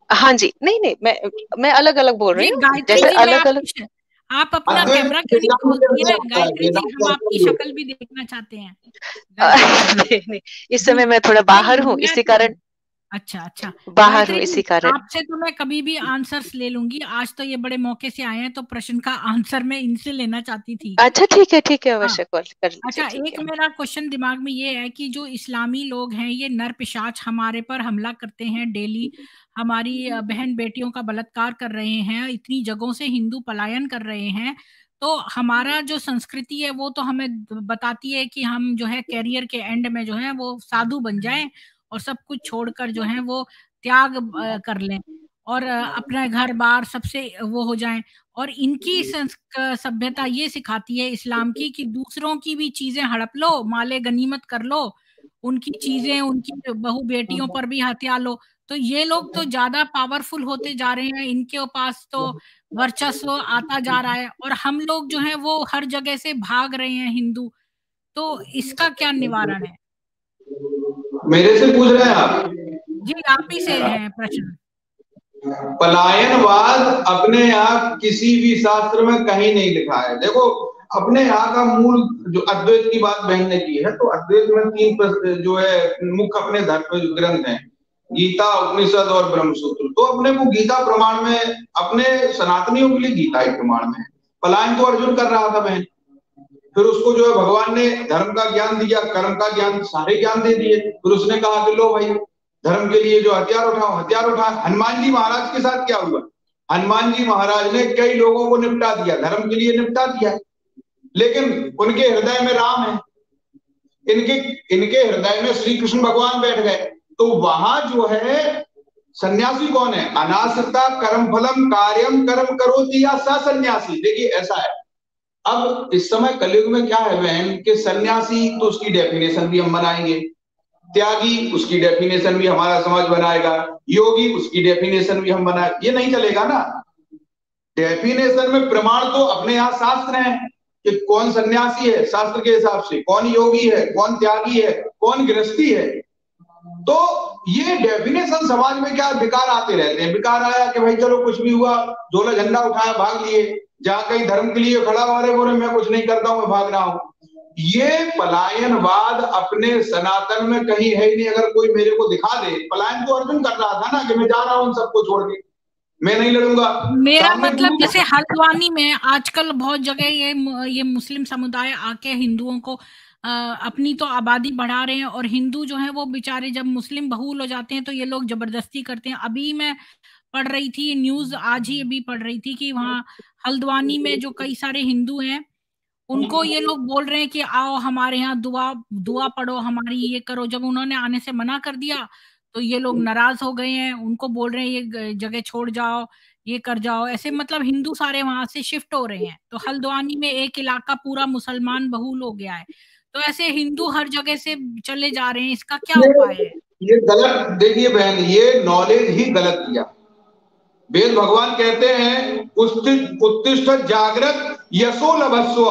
हाँ जी, नहीं नहीं, मैं अलग अलग बोल रही जी हूँ, गायत्री जैसे जी, मैं अलग अलग। आप अपना अद्वैत कैमरा क्यों नहीं वेदांत खोलती है क्या होता है? गायत्री जी, वेदांत हम कैसे आपकी होता शक्ल भी देखना चाहते हैं गायत्री जी। नहीं नहीं, इस जी समय मैं थोड़ा बाहर नहीं, हूँ, मैं इसी तो कारण अच्छा अच्छा। बाहर हूँ, गायत्री जी, इसी कारण। आपसे तो मैं कभी भी आंसर्स ले लूंगी, आज तो ये बड़े मौके से आए हैं तो प्रश्न का आंसर मैं इनसे लेना चाहती थी। अच्छा ठीक है, हाँ, अवश्य कॉल कर लीजिए, अच्छा, ठीक एक है। मेरा क्वेश्चन दिमाग में ये है कि जो इस्लामी लोग हैं ये नर पिशाच हमारे पर हमला करते हैं डेली, हमारी बहन बेटियों का बलात्कार कर रहे हैं, इतनी जगहों से हिंदू पलायन कर रहे हैं, तो हमारा जो संस्कृति है वो तो हमें बताती है कि हम जो है कैरियर के एंड में जो है वो साधु बन जाएं और सब कुछ छोड़कर जो है वो त्याग कर लें और अपना घर बार सबसे वो हो जाएं। और इनकी सभ्यता ये सिखाती है इस्लाम की कि दूसरों की भी चीजें हड़प लो, माले गनीमत कर लो, उनकी चीजें, उनकी बहू बेटियों पर भी हथिया लो। तो ये लोग तो ज्यादा पावरफुल होते जा रहे हैं, इनके पास तो वर्चस्व आता जा रहा है और हम लोग जो है वो हर जगह से भाग रहे हैं हिंदू। तो इसका क्या निवारण है? मेरे से पूछ रहे हैं आप? जी आप ही से है प्रश्न। पलायनवाद अपने यहाँ किसी भी शास्त्र में कहीं नहीं लिखा है। देखो, अपने यहाँ का मूल जो अद्वैत की बात बहन ने की है, तो अद्वैत में तीन जो है मुख्य अपने धर्म ग्रंथ हैं, गीता, उपनिषद और ब्रह्मसूत्र। तो अपने को गीता प्रमाण में, अपने सनातनियों के लिए गीता ही प्रमाण में है। पलायन तो अर्जुन कर रहा था बहन, फिर उसको जो है भगवान ने धर्म का ज्ञान दिया, कर्म का ज्ञान, सारे ज्ञान दे दिए। फिर उसने कहा कि लो भाई, धर्म के लिए जो हथियार उठाओ, हथियार उठाओ। हनुमान जी महाराज के साथ क्या हुआ? हनुमान जी महाराज ने कई लोगों को निपटा दिया, धर्म के लिए निपटा दिया, लेकिन उनके हृदय में राम है, इनके इनके हृदय में श्री कृष्ण भगवान बैठ गए। तो वहां जो है सन्यासी कौन है? अनासक्ता कर्म फलम कार्यम कर्म करोति या स सन्यासी। देखिए ऐसा है, अब इस समय कलयुग में क्या है बहन कि सन्यासी तो उसकी डेफिनेशन भी हम बनाएंगे, त्यागी उसकी डेफिनेशन भी हमारा समाज बनाएगा, योगी उसकी डेफिनेशन भी हम बनाए, ये नहीं चलेगा ना। डेफिनेशन में प्रमाण तो अपने यहाँ शास्त्र हैं कि कौन सन्यासी है शास्त्र के हिसाब से, कौन योगी है, कौन त्यागी है, कौन गृहस्थी है। तो ये डेफिनेशन समाज में क्या विकार आते रहते हैं। विकार आया कि भाई चलो कुछ भी हुआ, झोला झंडा उठाया भाग लिए, जहां कहीं धर्म के लिए खड़ा हो रहे बोले मैं कुछ नहीं करता हूं, मैं भाग रहा हूं। ये पलायनवाद अपने सनातन में कहीं है ही नहीं। अगर कोई मेरे को दिखा दे, पलायन तो अर्जुन कर रहा था ना कि मैं जा रहा हूं उन सबको छोड़ के, मैं नहीं लड़ूंगा मेरा सामने मतलब गुरु। जैसे हल्द्वानी में आजकल बहुत जगह ये मुस्लिम समुदाय आके हिंदुओं को अपनी तो आबादी बढ़ा रहे हैं और हिंदू जो है वो बेचारे जब मुस्लिम बहुल हो जाते हैं तो ये लोग जबरदस्ती करते हैं। अभी मैं पढ़ रही थी न्यूज, आज ही अभी पढ़ रही थी कि वहाँ हल्द्वानी में जो कई सारे हिंदू हैं उनको ये लोग बोल रहे हैं कि आओ हमारे यहाँ दुआ दुआ पढ़ो, हमारी ये करो। जब उन्होंने आने से मना कर दिया तो ये लोग नाराज हो गए हैं, उनको बोल रहे हैं ये जगह छोड़ जाओ, ये कर जाओ, ऐसे मतलब हिंदू सारे वहां से शिफ्ट हो रहे हैं। तो हल्द्वानी में एक इलाका पूरा मुसलमान बहुल हो गया है। तो ऐसे हिंदू हर जगह से चले जा रहे हैं, इसका क्या उपाय है? ये गलत, देखिए बहन, ये नॉलेज ही गलत किया। वेद भगवान कहते हैं उत्तिष्ठ जागृत यशो लभस्व,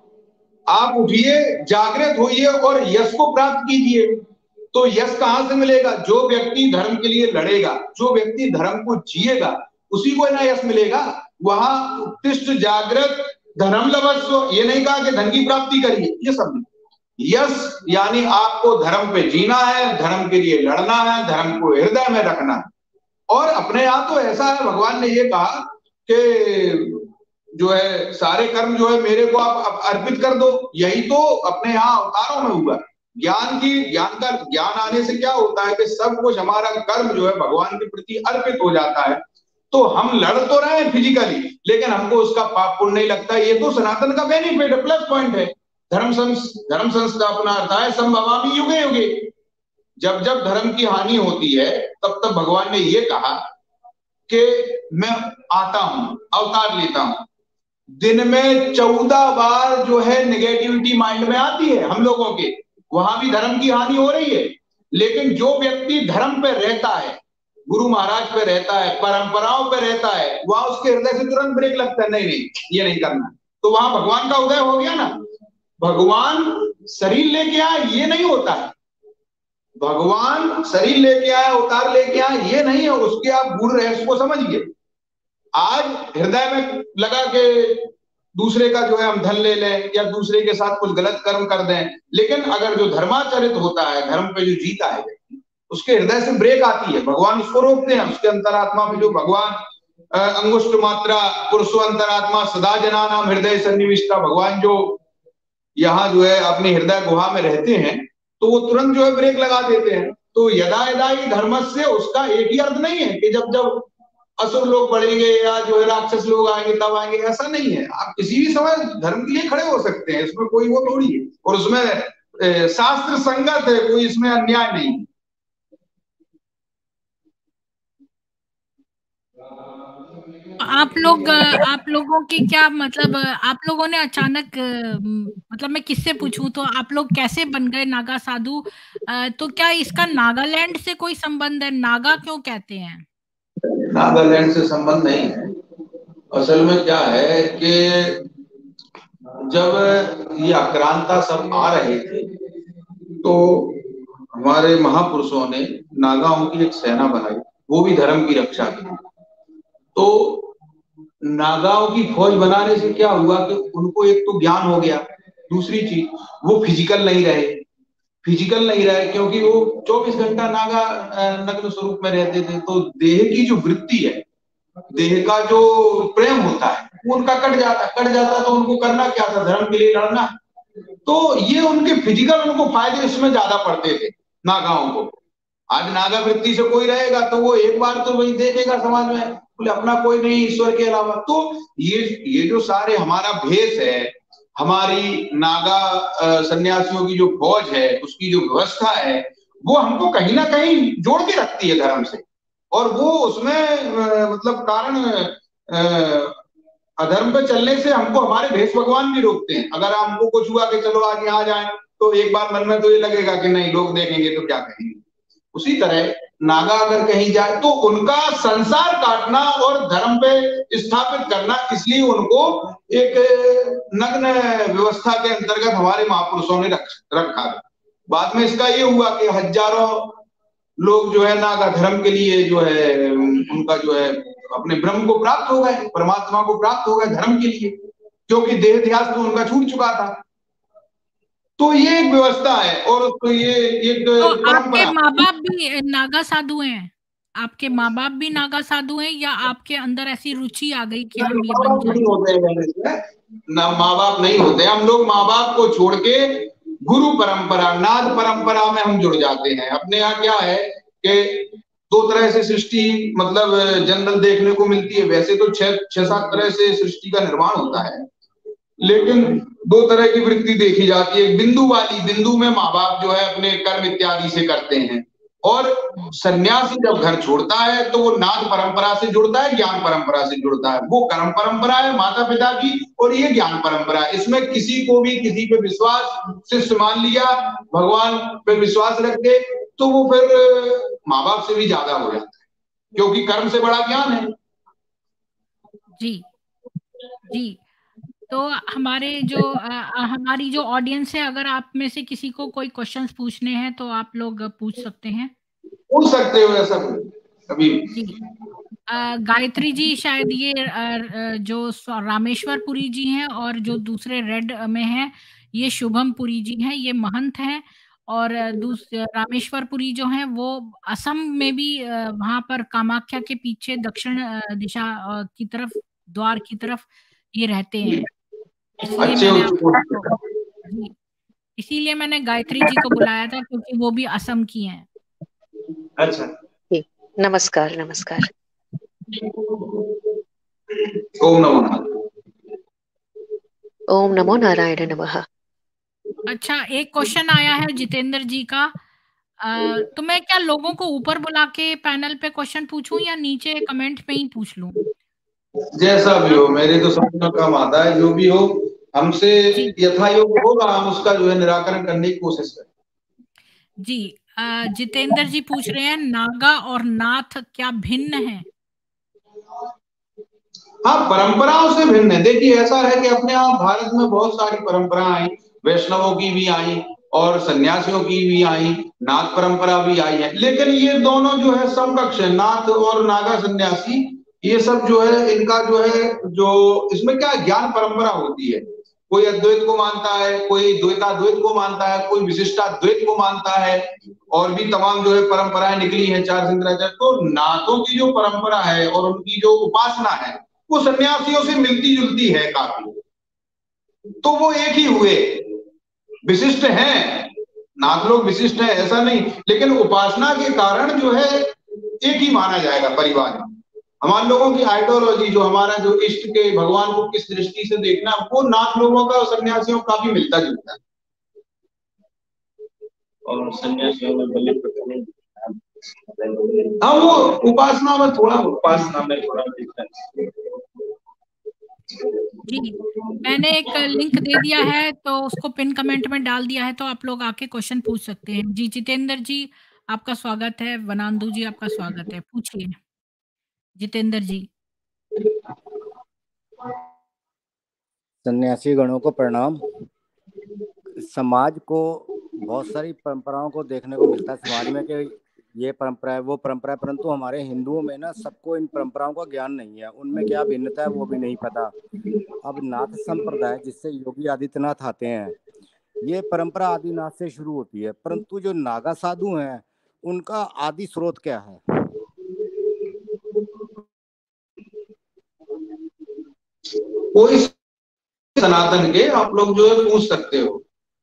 आप उठिए, जागृत होइए और यश को प्राप्त कीजिए। तो यश कहां से मिलेगा? जो व्यक्ति धर्म के लिए लड़ेगा, जो व्यक्ति धर्म को जिएगा, उसी को ना यश मिलेगा। वहां उत्तिष्ठ जागृत धर्म लभस्व, ये नहीं कहा कि धन की प्राप्ति करिए, ये सब नहीं। यश यानी आपको धर्म पे जीना है, धर्म के लिए लड़ना है, धर्म को हृदय में रखना है। और अपने यहाँ तो ऐसा है, भगवान ने ये कहा कि जो है सारे कर्म जो है मेरे को आप अर्पित कर दो। यही तो अपने यहाँ अवतारों में हुआ। ज्ञान आने से क्या होता है कि सब कुछ हमारा कर्म जो है भगवान के प्रति अर्पित हो जाता है। तो हम लड़ तो रहे हैं फिजिकली, लेकिन हमको उसका पाप पुण्य नहीं लगता। ये तो सनातन का बेनिफिट है, प्लस पॉइंट है। धर्म संस्थापनार्थाय संभवामि युगे युगे। जब जब धर्म की हानि होती है तब तब भगवान ने ये कहा कि मैं आता हूं, अवतार लेता हूं। दिन में 14 बार जो है निगेटिविटी माइंड में आती है हम लोगों के, वहां भी धर्म की हानि हो रही है। लेकिन जो व्यक्ति धर्म पे रहता है, गुरु महाराज पे रहता है, परंपराओं पे रहता है, वहां उसके हृदय से तुरंत ब्रेक लगता है, नहीं नहीं ये नहीं करना। तो वहां भगवान का उदय हो गया ना। भगवान शरीर लेके आए ये नहीं होता है, भगवान शरीर लेके आए, अवतार लेके आए, ये नहीं है। उसके आप गूढ़ रहस्य को समझिए। आज हृदय में लगा के दूसरे का जो है हम धन ले लें या दूसरे के साथ कुछ गलत कर्म कर दें, लेकिन अगर जो धर्माचरित होता है, धर्म पे जो जीता है व्यक्ति, उसके हृदय से ब्रेक आती है, भगवान उसको रोकते हैं। उसके अंतरात्मा में जो भगवान अंगुष्ठ मात्रा पुरुषो अंतरात्मा सदा जना नाम हृदय सन्निविष्टा, भगवान जो यहाँ जो है अपने हृदय गुहा में रहते हैं, तो वो तुरंत जो है ब्रेक लगा देते हैं। तो यदा यदा ही धर्म से उसका एक ही अर्थ नहीं है कि जब जब असुर लोग बढ़ेंगे या जो है राक्षस लोग आएंगे तब आएंगे, ऐसा नहीं है। आप किसी भी समय धर्म के लिए खड़े हो सकते हैं, इसमें कोई वो थोड़ी है, और उसमें शास्त्र संगत है, कोई इसमें अन्याय नहीं। आप लोगों की क्या मतलब, आप लोगों ने अचानक मतलब मैं किससे पूछूं, तो आप लोग कैसे बन गए नागा साधु? तो क्या इसका नागालैंड से कोई संबंध है? नागा क्यों कहते हैं? नागालैंड से संबंध नहीं है। असल में क्या है कि जब ये आक्रांता सब आ रहे थे तो हमारे महापुरुषों ने नागाओं की एक सेना बनाई, वो भी धर्म की रक्षा की। तो नागाओं की फौज बनाने से क्या हुआ कि उनको एक तो ज्ञान हो गया, दूसरी चीज वो फिजिकल नहीं रहे, क्योंकि वो 24 घंटा नागा नग्न स्वरूप में रहते थे। तो देह की जो वृत्ति है, देह का जो प्रेम होता है, वो उनका कट जाता। तो उनको करना क्या था? धर्म के लिए लड़ना। तो ये उनके फिजिकल उनको फायदे इसमें ज्यादा पड़ते थे नागाओं को। आज नागा वृत्ति से कोई रहेगा तो वो एक बार तो वही देखेगा समाज में, बोले अपना कोई नहीं ईश्वर के अलावा। तो ये जो सारे हमारा भेष है, हमारी नागा सन्यासियों की जो फौज है, उसकी जो व्यवस्था है, वो हमको कहीं ना कहीं जोड़ के रखती है धर्म से। और वो उसमें मतलब कारण अधर्म पे चलने से हमको हमारे भेष भगवान भी रोकते हैं। अगर हमको कुछ हुआ कि चलो आज यहाँ जाए, तो एक बार मन में तो ये लगेगा कि नहीं लोग देखेंगे तो क्या कहेंगे। उसी तरह नागा अगर कहीं जाए तो उनका संसार काटना और धर्म पे स्थापित करना, इसलिए उनको एक नग्न व्यवस्था के अंतर्गत हमारे महापुरुषों ने रखा। बाद में इसका ये हुआ कि हजारों लोग जो है नागा धर्म के लिए जो है उनका जो है अपने ब्रह्म को प्राप्त हो गए, परमात्मा को प्राप्त हो गए धर्म के लिए, क्योंकि देह ध्यास तो उनका छूट चुका था। तो ये एक व्यवस्था है। और तो ये एक आपके माँ बाप भी नागा साधु हैं? आपके माँ बाप भी नागा साधु हैं या आपके अंदर ऐसी रुचि आ गई कि हम ये बन जाएं? ना माँ बाप नहीं होते। हम लोग माँ बाप को छोड़ के गुरु परंपरा, नाद परंपरा में हम जुड़ जाते हैं। अपने यहाँ क्या है कि 2 तरह से सृष्टि मतलब जनरल देखने को मिलती है। वैसे तो 6-7 तरह से सृष्टि का निर्माण होता है, लेकिन 2 तरह की वृत्ति देखी जाती है। बिंदु वाली, बिंदु में माँ बाप जो है अपने कर्म इत्यादि से करते हैं, और सन्यासी जब घर छोड़ता है तो वो नाद परंपरा से जुड़ता है, ज्ञान परंपरा से जुड़ता है। वो कर्म परंपरा है माता पिता की, और ये ज्ञान परंपरा है। इसमें किसी को भी किसी पे विश्वास, शिष्य मान लिया, भगवान पे विश्वास रख दे, तो वो फिर माँ बाप से भी ज्यादा हो जाता है, क्योंकि कर्म से बड़ा ज्ञान है। जी जी। तो हमारी जो ऑडियंस है, अगर आप में से किसी को कोई क्वेश्चंस पूछने हैं तो आप लोग पूछ सकते हैं। पूछ सकते हो ऐसा कभी। जी। गायत्री जी शायद ये जो रामेश्वर पुरी जी हैं, और जो दूसरे रेड में हैं ये शुभम पुरी जी हैं, ये महंत हैं। और रामेश्वर पुरी जो हैं वो असम में भी वहां पर कामाख्या के पीछे दक्षिण दिशा की तरफ, द्वार की तरफ ये रहते हैं। इसीलिए मैंने गायत्री जी को बुलाया था, क्योंकि वो भी असम की हैं। अच्छा, नमस्कार नमस्कार। ओम नमो नारायण नमः। अच्छा, एक क्वेश्चन आया है जितेंद्र जी का। तो मैं क्या लोगों को ऊपर बुला के पैनल पे क्वेश्चन पूछूं या नीचे कमेंट में ही पूछ लूं? जैसा भी हो, मेरे तो समझ में काम आता है। जो भी हो, हमसे यथायोग्य होगा हम उसका जो है निराकरण करने की कोशिश करें। जी। जितेंद्र जी पूछ रहे हैं, नागा और नाथ क्या भिन्न है? हाँ, परंपराओं से भिन्न है। देखिए ऐसा है कि अपने यहाँ भारत में बहुत सारी परंपराएं आई, वैष्णवों की भी आई, और सन्यासियों की भी आई, नाथ परंपरा भी आई है, लेकिन ये दोनों जो है समकक्ष है, नाथ और नागा सन्यासी, ये सब जो है इनका जो है, जो इसमें क्या ज्ञान परंपरा होती है, कोई अद्वैत को मानता है, कोई द्वैताद्वैत को मानता है, कोई विशिष्टाद्वैत को मानता है, और भी तमाम जो है परंपराएं निकली हैं चार शंकराचार्य। तो नाथों की जो परंपरा है और उनकी जो उपासना है वो सन्यासियों से मिलती जुलती है काफी, तो वो एक ही हुए, विशिष्ट हैं, नाथ लोग विशिष्ट हैं ऐसा नहीं, लेकिन उपासना के कारण जो है एक ही माना जाएगा परिवार। हमारे लोगों की आइडियोलॉजी, जो हमारा जो इष्ट के भगवान को किस दृष्टि से देखना, वो नाथ लोगों का और सन्यासियों का भी मिलता जुलता है। और सन्यासियों में बलि प्रकरण, हाँ वो उपासना में थोड़ा डिफरेंस। जी, मैंने एक लिंक दे दिया है तो उसको पिन कमेंट में डाल दिया है, तो आप लोग आके क्वेश्चन पूछ सकते हैं। जी जितेंद्र जी आपका स्वागत है, वनांदु जी आपका स्वागत है, पूछिए जितेंद्र जी। सन्यासी गणों को प्रणाम। समाज को बहुत सारी परंपराओं को देखने को मिलता है समाज में कि ये परंपरा है वो परंपरा है, परंतु हमारे हिंदुओं में ना सबको इन परंपराओं का ज्ञान नहीं है, उनमें क्या भिन्नता है वो भी नहीं पता। अब नाथ संप्रदाय जिससे योगी आदित्यनाथ आते हैं, ये परंपरा आदिनाथ से शुरू होती है, परंतु जो नागा साधु हैं उनका आदि स्रोत क्या है? कोई सनातन के आप लोग जो है पूछ सकते हो।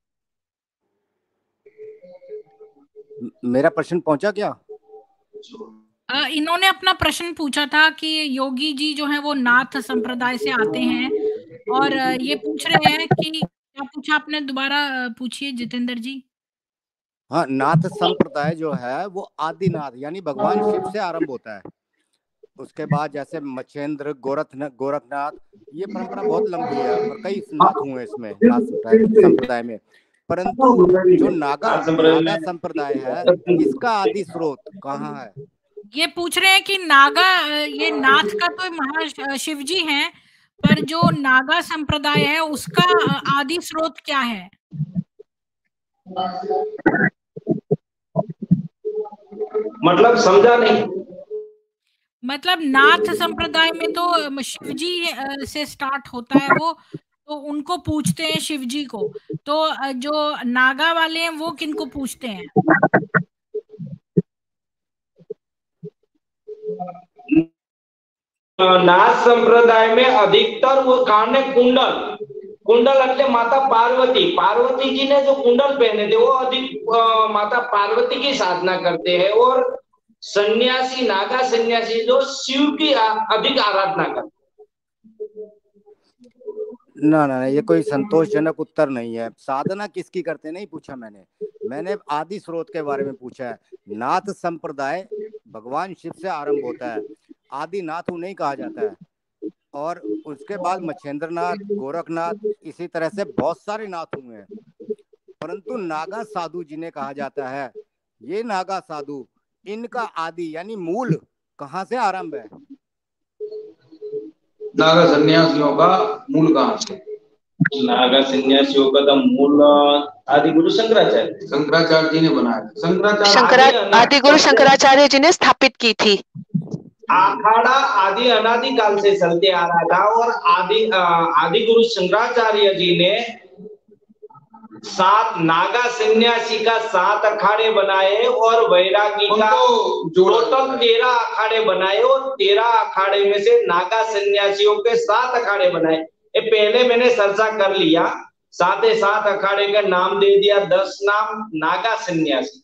मेरा प्रश्न पहुंचा क्या? इन्होंने अपना प्रश्न पूछा था कि योगी जी जो है वो नाथ संप्रदाय से आते हैं, और ये पूछ रहे हैं कि क्या पूछा आपने, दोबारा पूछिए जितेंद्र जी। हाँ, नाथ संप्रदाय जो है वो आदिनाथ यानी भगवान शिव से आरंभ होता है, उसके बाद जैसे मच्छेंद्र, गोरखनाथ, ये परंपरा बहुत लंबी है और कई नाथ हुए इसमें नाथ संप्रदाय में, परंतु जो नागा संप्रदाय है इसका आदि स्रोत कहाँ है? ये पूछ रहे हैं कि नागा, ये नाथ का तो महा शिव जी हैं, पर जो नागा संप्रदाय है उसका आदि स्रोत क्या है? मतलब समझा नहीं। मतलब नाथ संप्रदाय में तो शिव जी से स्टार्ट होता है वो, तो उनको पूछते हैं शिव जी को, तो जो नागा वाले हैं वो किनको पूछते हैं? नाथ संप्रदाय में अधिकतर वो कारण है कुंडल એટલે माता पार्वती जी ने जो कुंडल पहने थे वो अधिक माता पार्वती की साधना करते हैं, और सन्यासी नागा सन्यासी जो शिव की अधिक आराधना करते हैं। ना ये कोई संतोषजनक उत्तर नहीं है। साधना किसकी करते नहीं पूछा मैंने आदि स्रोत के बारे में पूछा है। नाथ संप्रदाय भगवान शिव से आरंभ होता है, आदि नाथ नहीं कहा जाता है, और उसके बाद मच्छेंद्रनाथ, गोरखनाथ, इसी तरह से बहुत सारे नाथ हुए हैं, परंतु नागा साधु जिन्हें कहा जाता है, ये नागा साधु, इनका आदि यानी मूल कहाँ से आरंभ है? नागा सन्यासियों का मूल कहाँ से? नागा सन्यासियों का मूल आदि गुरु शंकराचार्य जी ने बनाया। आदि गुरु शंकराचार्य जी ने स्थापित की थी। अखाड़ा आदि अनादि काल से चलते आ रहा था, और आदि गुरु शंकराचार्य जी ने 7 नागा सन्यासी का 7 अखाड़े बनाए, और वैरागी का टोटल 13 अखाड़े बनाए, और 13 अखाड़े में से नागा सन्यासियों के 7 अखाड़े बनाए। ये पहले मैंने चर्चा कर लिया, 7 अखाड़े का नाम दे दिया, 10 नाम नागा सन्यासी।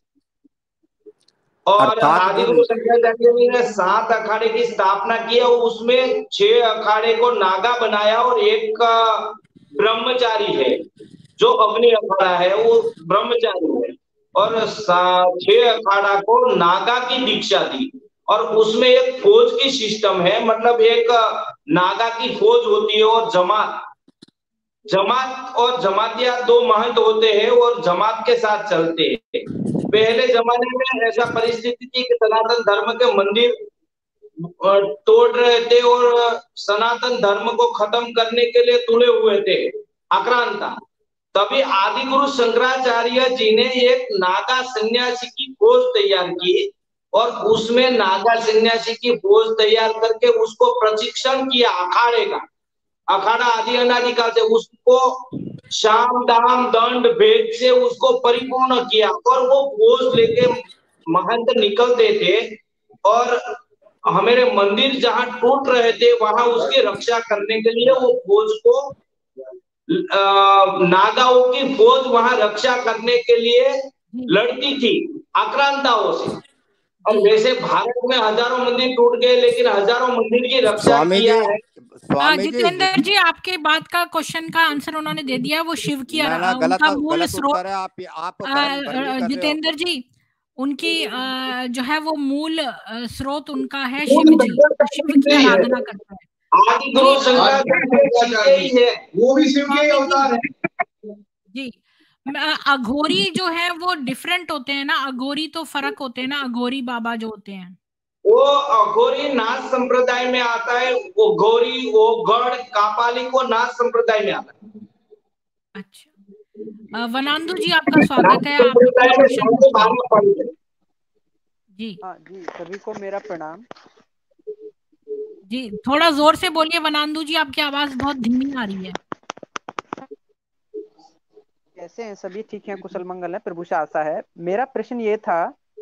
और आदि गुरु शंकराचार्य जी ने 7 अखाड़े की स्थापना की, और उसमें 6 अखाड़े को नागा बनाया, और एक ब्रह्मचारी है जो अग्नि अखाड़ा है वो ब्रह्मचारी है, और 6 अखाड़ा को नागा की दीक्षा दी। और उसमें एक फौज की सिस्टम है, मतलब एक नागा की फौज होती है, और जमात और जमातिया 2 महंत होते हैं, और जमात के साथ चलते हैं। पहले जमाने में ऐसा परिस्थिति थी कि सनातन धर्म के मंदिर तोड़ रहे थे, और सनातन धर्म को खत्म करने के लिए तुले हुए थे, आक्रांता। तभी आदि गुरु शंकराचार्य जी ने एक नागा सन्यासी की फौज तैयार की और उसमें नागा सन्यासी की फौज तैयार करके उसको प्रशिक्षण किया अखाड़े का। अखाड़ा आदि अनादिकाल से उसको शाम दाम दंड भेद से उसको परिपूर्ण किया और वो फौज लेके महंत निकलते थे और हमारे मंदिर जहां टूट रहे थे वहां उसकी रक्षा करने के लिए वो फौज को नागाओं की फौज वहां रक्षा करने के लिए लड़ती थी आक्रांताओं से। और वैसे भारत में हजारों मंदिर टूट गए लेकिन हजारों मंदिर की रक्षा किया है। जितेंद्र जी आपके बात का क्वेश्चन का आंसर उन्होंने दे दिया। वो शिव की उनका मूल स्रोत, जितेंद्र जी उनकी जो है वो मूल स्रोत उनका है शिव जी, शिव की आराधना करता है। आदि गुरु शंकराचार्य है, वो भी शिव के अवतार है जी। अघोरी जो है वो डिफरेंट होते हैं ना, अघोरी तो फर्क होते हैं ना, अघोरी बाबा जो होते हैं वो अघोरी नाथ संप्रदाय में आता है। वो घोरी वो गढ़ कापालिक वो नाथ संप्रदाय में आता है। अच्छा, वनांदु जी आपका स्वागत है। आप जी हाँ जी, सभी को मेरा प्रणाम जी। थोड़ा जोर से बोलिए वनांदु जी, आपकी आवाज बहुत धीमी आ रही है। कैसे हैं सभी? ठीक हैं, कुशल मंगल है, प्रभु से आशा है। मेरा प्रश्न ये था,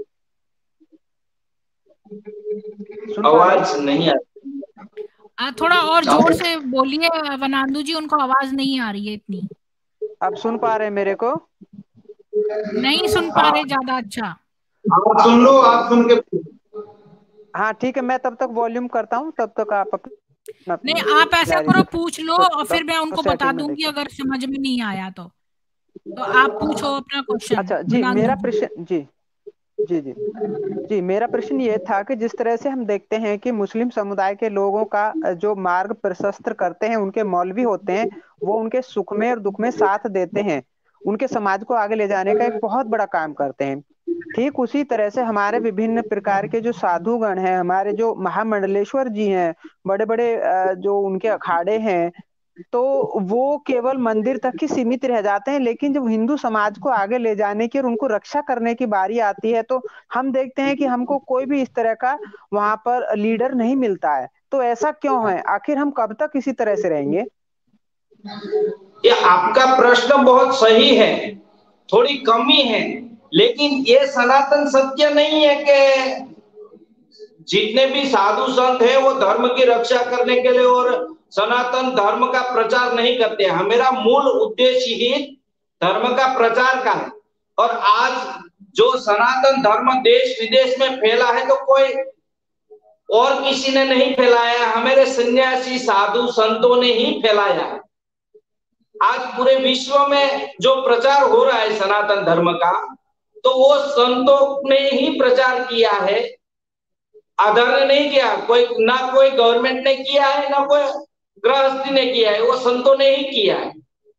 आवाज नहीं आ रही, थोड़ा और जोर से बोलिए वनांदु जी, उनको आवाज नहीं आ रही है इतनी। आप सुन पा रहे हैं मेरे को? नहीं सुन पा रहे ज्यादा। अच्छा आप सुन लो, आप सुन के। हाँ ठीक है, मैं तब तक वॉल्यूम करता हूँ, तब तक आप नहीं, आप ऐसा करो, पूछ लो और फिर मैं उनको बता दूंगी अगर समझ में नहीं आया तो आप पूछो अपना क्वेश्चन। अच्छा जी, मेरा प्रश्न जी जी जी जी मेरा प्रश्न ये था कि जिस तरह से हम देखते हैं कि मुस्लिम समुदाय के लोगों का जो मार्ग प्रशस्त करते हैं, उनके मौलवी होते हैं, वो उनके सुख में और दुख में साथ देते हैं, उनके समाज को आगे ले जाने का एक बहुत बड़ा काम करते हैं। ठीक उसी तरह से हमारे विभिन्न प्रकार के जो साधुगण हैं, हमारे जो महामंडलेश्वर जी हैं, बड़े बड़े जो उनके अखाड़े हैं, तो वो केवल मंदिर तक ही सीमित रह जाते हैं। लेकिन जब हिंदू समाज को आगे ले जाने की और उनको रक्षा करने की बारी आती है तो हम देखते हैं कि हमको कोई भी इस तरह का वहां पर लीडर नहीं मिलता है। तो ऐसा क्यों है? आखिर हम कब तक इसी तरह से रहेंगे? ये आपका प्रश्न बहुत सही है, थोड़ी कमी है, लेकिन ये सनातन सत्य नहीं है कि जितने भी साधु संत है वो धर्म की रक्षा करने के लिए और सनातन धर्म का प्रचार नहीं करते हैं। मेरा मूल उद्देश्य ही धर्म का प्रचार का है। और आज जो सनातन धर्म देश विदेश में फैला है तो कोई और किसी ने नहीं फैलाया, हमारे सन्यासी साधु संतों ने ही फैलाया है। आज पूरे विश्व में जो प्रचार हो रहा है सनातन धर्म का, तो वो संतों ने ही प्रचार किया है, अदर ने नहीं किया। कोई ना कोई गवर्नमेंट ने किया है, ना कोई गृहस्थी ने किया है, वो संतों ने ही किया है।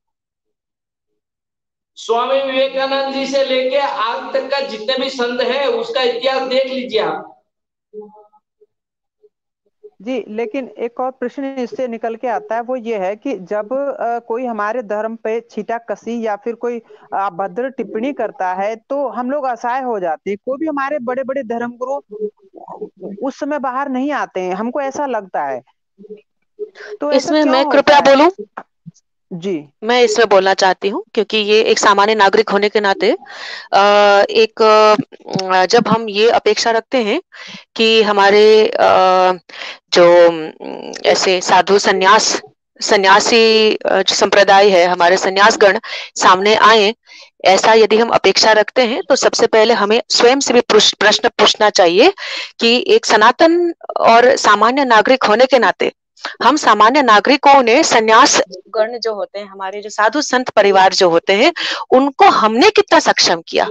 स्वामी विवेकानंद जी से लेके आज तक का जितने भी संत है उसका इतिहास देख लीजिए आप। जी, लेकिन एक और प्रश्न इससे निकल के आता है, वो ये है कि जब कोई हमारे धर्म पे छीटा कसी या फिर कोई अभद्र टिप्पणी करता है तो हम लोग असहाय हो जाते हैं। कोई भी हमारे बड़े बड़े धर्मगुरु उस समय बाहर नहीं आते हैं, हमको ऐसा लगता है। तो इसमें मैं कृपया बोलूं? जी, मैं इसमें बोलना चाहती हूँ क्योंकि ये एक सामान्य नागरिक होने के नाते जब हम ये अपेक्षा रखते हैं कि हमारे जो ऐसे साधु सन्यासी संप्रदाय है, हमारे सन्यासगण सामने आए, ऐसा यदि हम अपेक्षा रखते हैं तो सबसे पहले हमें स्वयं से भी प्रश्न पूछना चाहिए कि एक सनातन और सामान्य नागरिक होने के नाते हम सामान्य नागरिकों ने सन्यास गण जो होते हैं, हमारे जो साधु संत परिवार जो होते हैं, उनको हमने कितना सक्षम किया?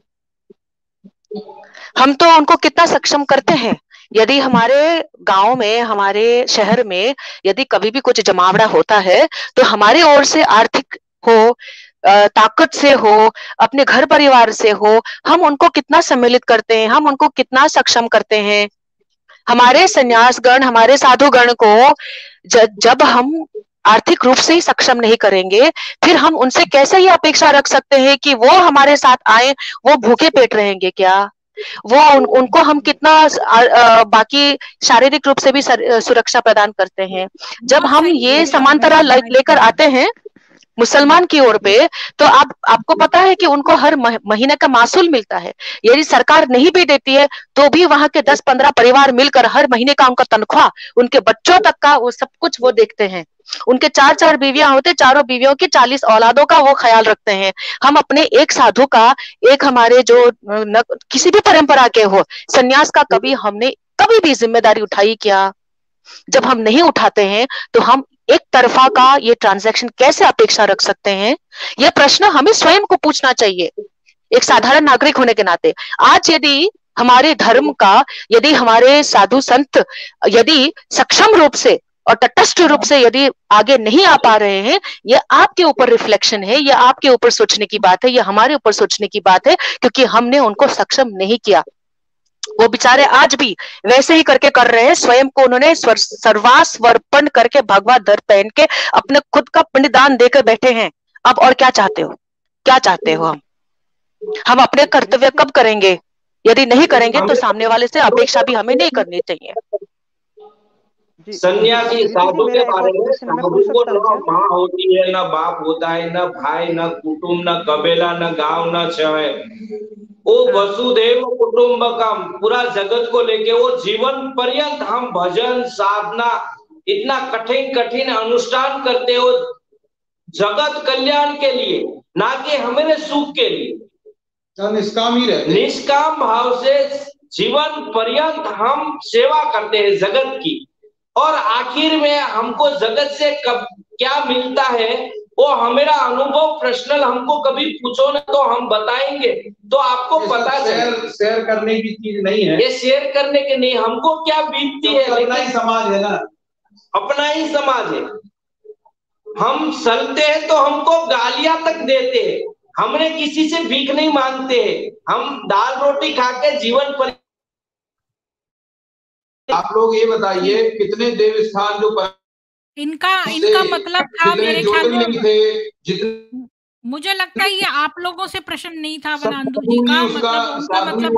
हम तो उनको कितना सक्षम करते हैं? यदि हमारे गांव में, हमारे शहर में यदि कभी भी कुछ जमावड़ा होता है तो हमारी ओर से आर्थिक हो, ताकत से हो, अपने घर परिवार से हो, हम उनको कितना सम्मिलित करते हैं, हम उनको कितना सक्षम करते हैं। हमारे सन्यासगण, हमारे साधुगण को जब हम आर्थिक रूप से ही सक्षम नहीं करेंगे, फिर हम उनसे कैसे ये अपेक्षा रख सकते हैं कि वो हमारे साथ आए? वो भूखे पेट रहेंगे क्या? वो उनको हम कितना बाकी शारीरिक रूप से भी सुरक्षा प्रदान करते हैं? जब हम ये समांतरा लेकर आते हैं मुसलमान की ओर पे, तो आपको पता है कि उनको हर महीने का मासूल मिलता है। यदि सरकार नहीं भी देती है तो भी वहां के 10-15 परिवार मिलकर हर महीने का उनका तनख्वाह, उनके बच्चों तक का वो सब कुछ वो देखते हैं। उनके 4-4 बीवियां होते, चारों बीवियों की 40 औलादों का वो ख्याल रखते हैं। हम अपने एक साधु का, एक हमारे जो किसी भी परंपरा के हो, सन्यास का कभी हमने कभी भी जिम्मेदारी उठाई क्या? जब हम नहीं उठाते हैं तो हम एक तरफा का ये ट्रांजैक्शन कैसे अपेक्षा रख सकते हैं? यह प्रश्न हमें स्वयं को पूछना चाहिए एक साधारण नागरिक होने के नाते। आज यदि हमारे धर्म का, यदि हमारे साधु संत यदि सक्षम रूप से और तटस्थ रूप से यदि आगे नहीं आ पा रहे हैं, ये आपके ऊपर रिफ्लेक्शन है, ये आपके ऊपर सोचने की बात है, ये हमारे ऊपर सोचने की बात है, क्योंकि हमने उनको सक्षम नहीं किया। वो बेचारे आज भी वैसे ही करके कर रहे हैं। स्वयं को उन्होंने सर्वास्वर्पण करके भगवा दर पहन के अपने खुद का पिंडदान देकर बैठे हैं। अब और क्या चाहते हो? क्या चाहते हो? हम अपने कर्तव्य कब करेंगे? यदि नहीं करेंगे तो सामने वाले से अपेक्षा भी हमें नहीं करनी चाहिए। सन्यासी साधु के बारे में, साधु को न माँ होती है, न बाप होता है, न भाई, न कुटुंब, न कबीला, न गांव, न शहर। वो वसुदेव कुटुंबकम, पूरा जगत को लेके वो जीवन पर्यंत हम भजन साधना इतना कठिन कठिन अनुष्ठान करते हो जगत कल्याण के लिए, ना कि हमारे सुख के लिए। निष्काम ही रहते, निष्काम भाव से जीवन पर्यंत हम सेवा करते हैं जगत की, और आखिर में हमको जगत से कब क्या मिलता है वो हमारा अनुभव पर्सनल हमको कभी पूछो ना तो हम बताएंगे, तो आपको पता है। शेयर करने की चीज नहीं है ये, शेयर करने के नहीं, हमको क्या बीतती है, अपना ही समाज है ना, अपना ही समाज है। हम चलते हैं तो हमको गालियां तक देते हैं, हमने किसी से भीख नहीं मांगते हैं, हम दाल रोटी खा के जीवन पर। आप लोग ये बताइए कितने देव स्थान जो इनका मतलब था मेरे ख्याल में, मुझे लगता है ये आप लोगों से प्रश्न नहीं था वनांदु जी का, मतलब उनका मतलब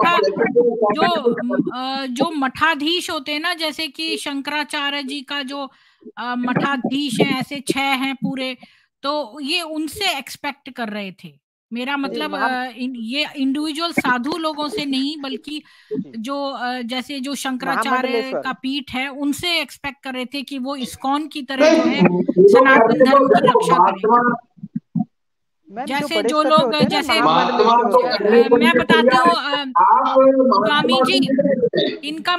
था जो मठाधीश होते हैं ना, जैसे कि शंकराचार्य जी का जो मठाधीश है, ऐसे 6 हैं पूरे, तो ये उनसे एक्सपेक्ट कर रहे थे। मेरा मतलब ये इंडिविजुअल साधु लोगों से नहीं, बल्कि जो जैसे जो शंकराचार्य का पीठ है उनसे एक्सपेक्ट कर रहे थे कि वो इस्कॉन की तरह जो है सनातन धर्म की रक्षा करें। जैसे जो लोग, जैसे मैं बताती हूँ स्वामी जी, इनका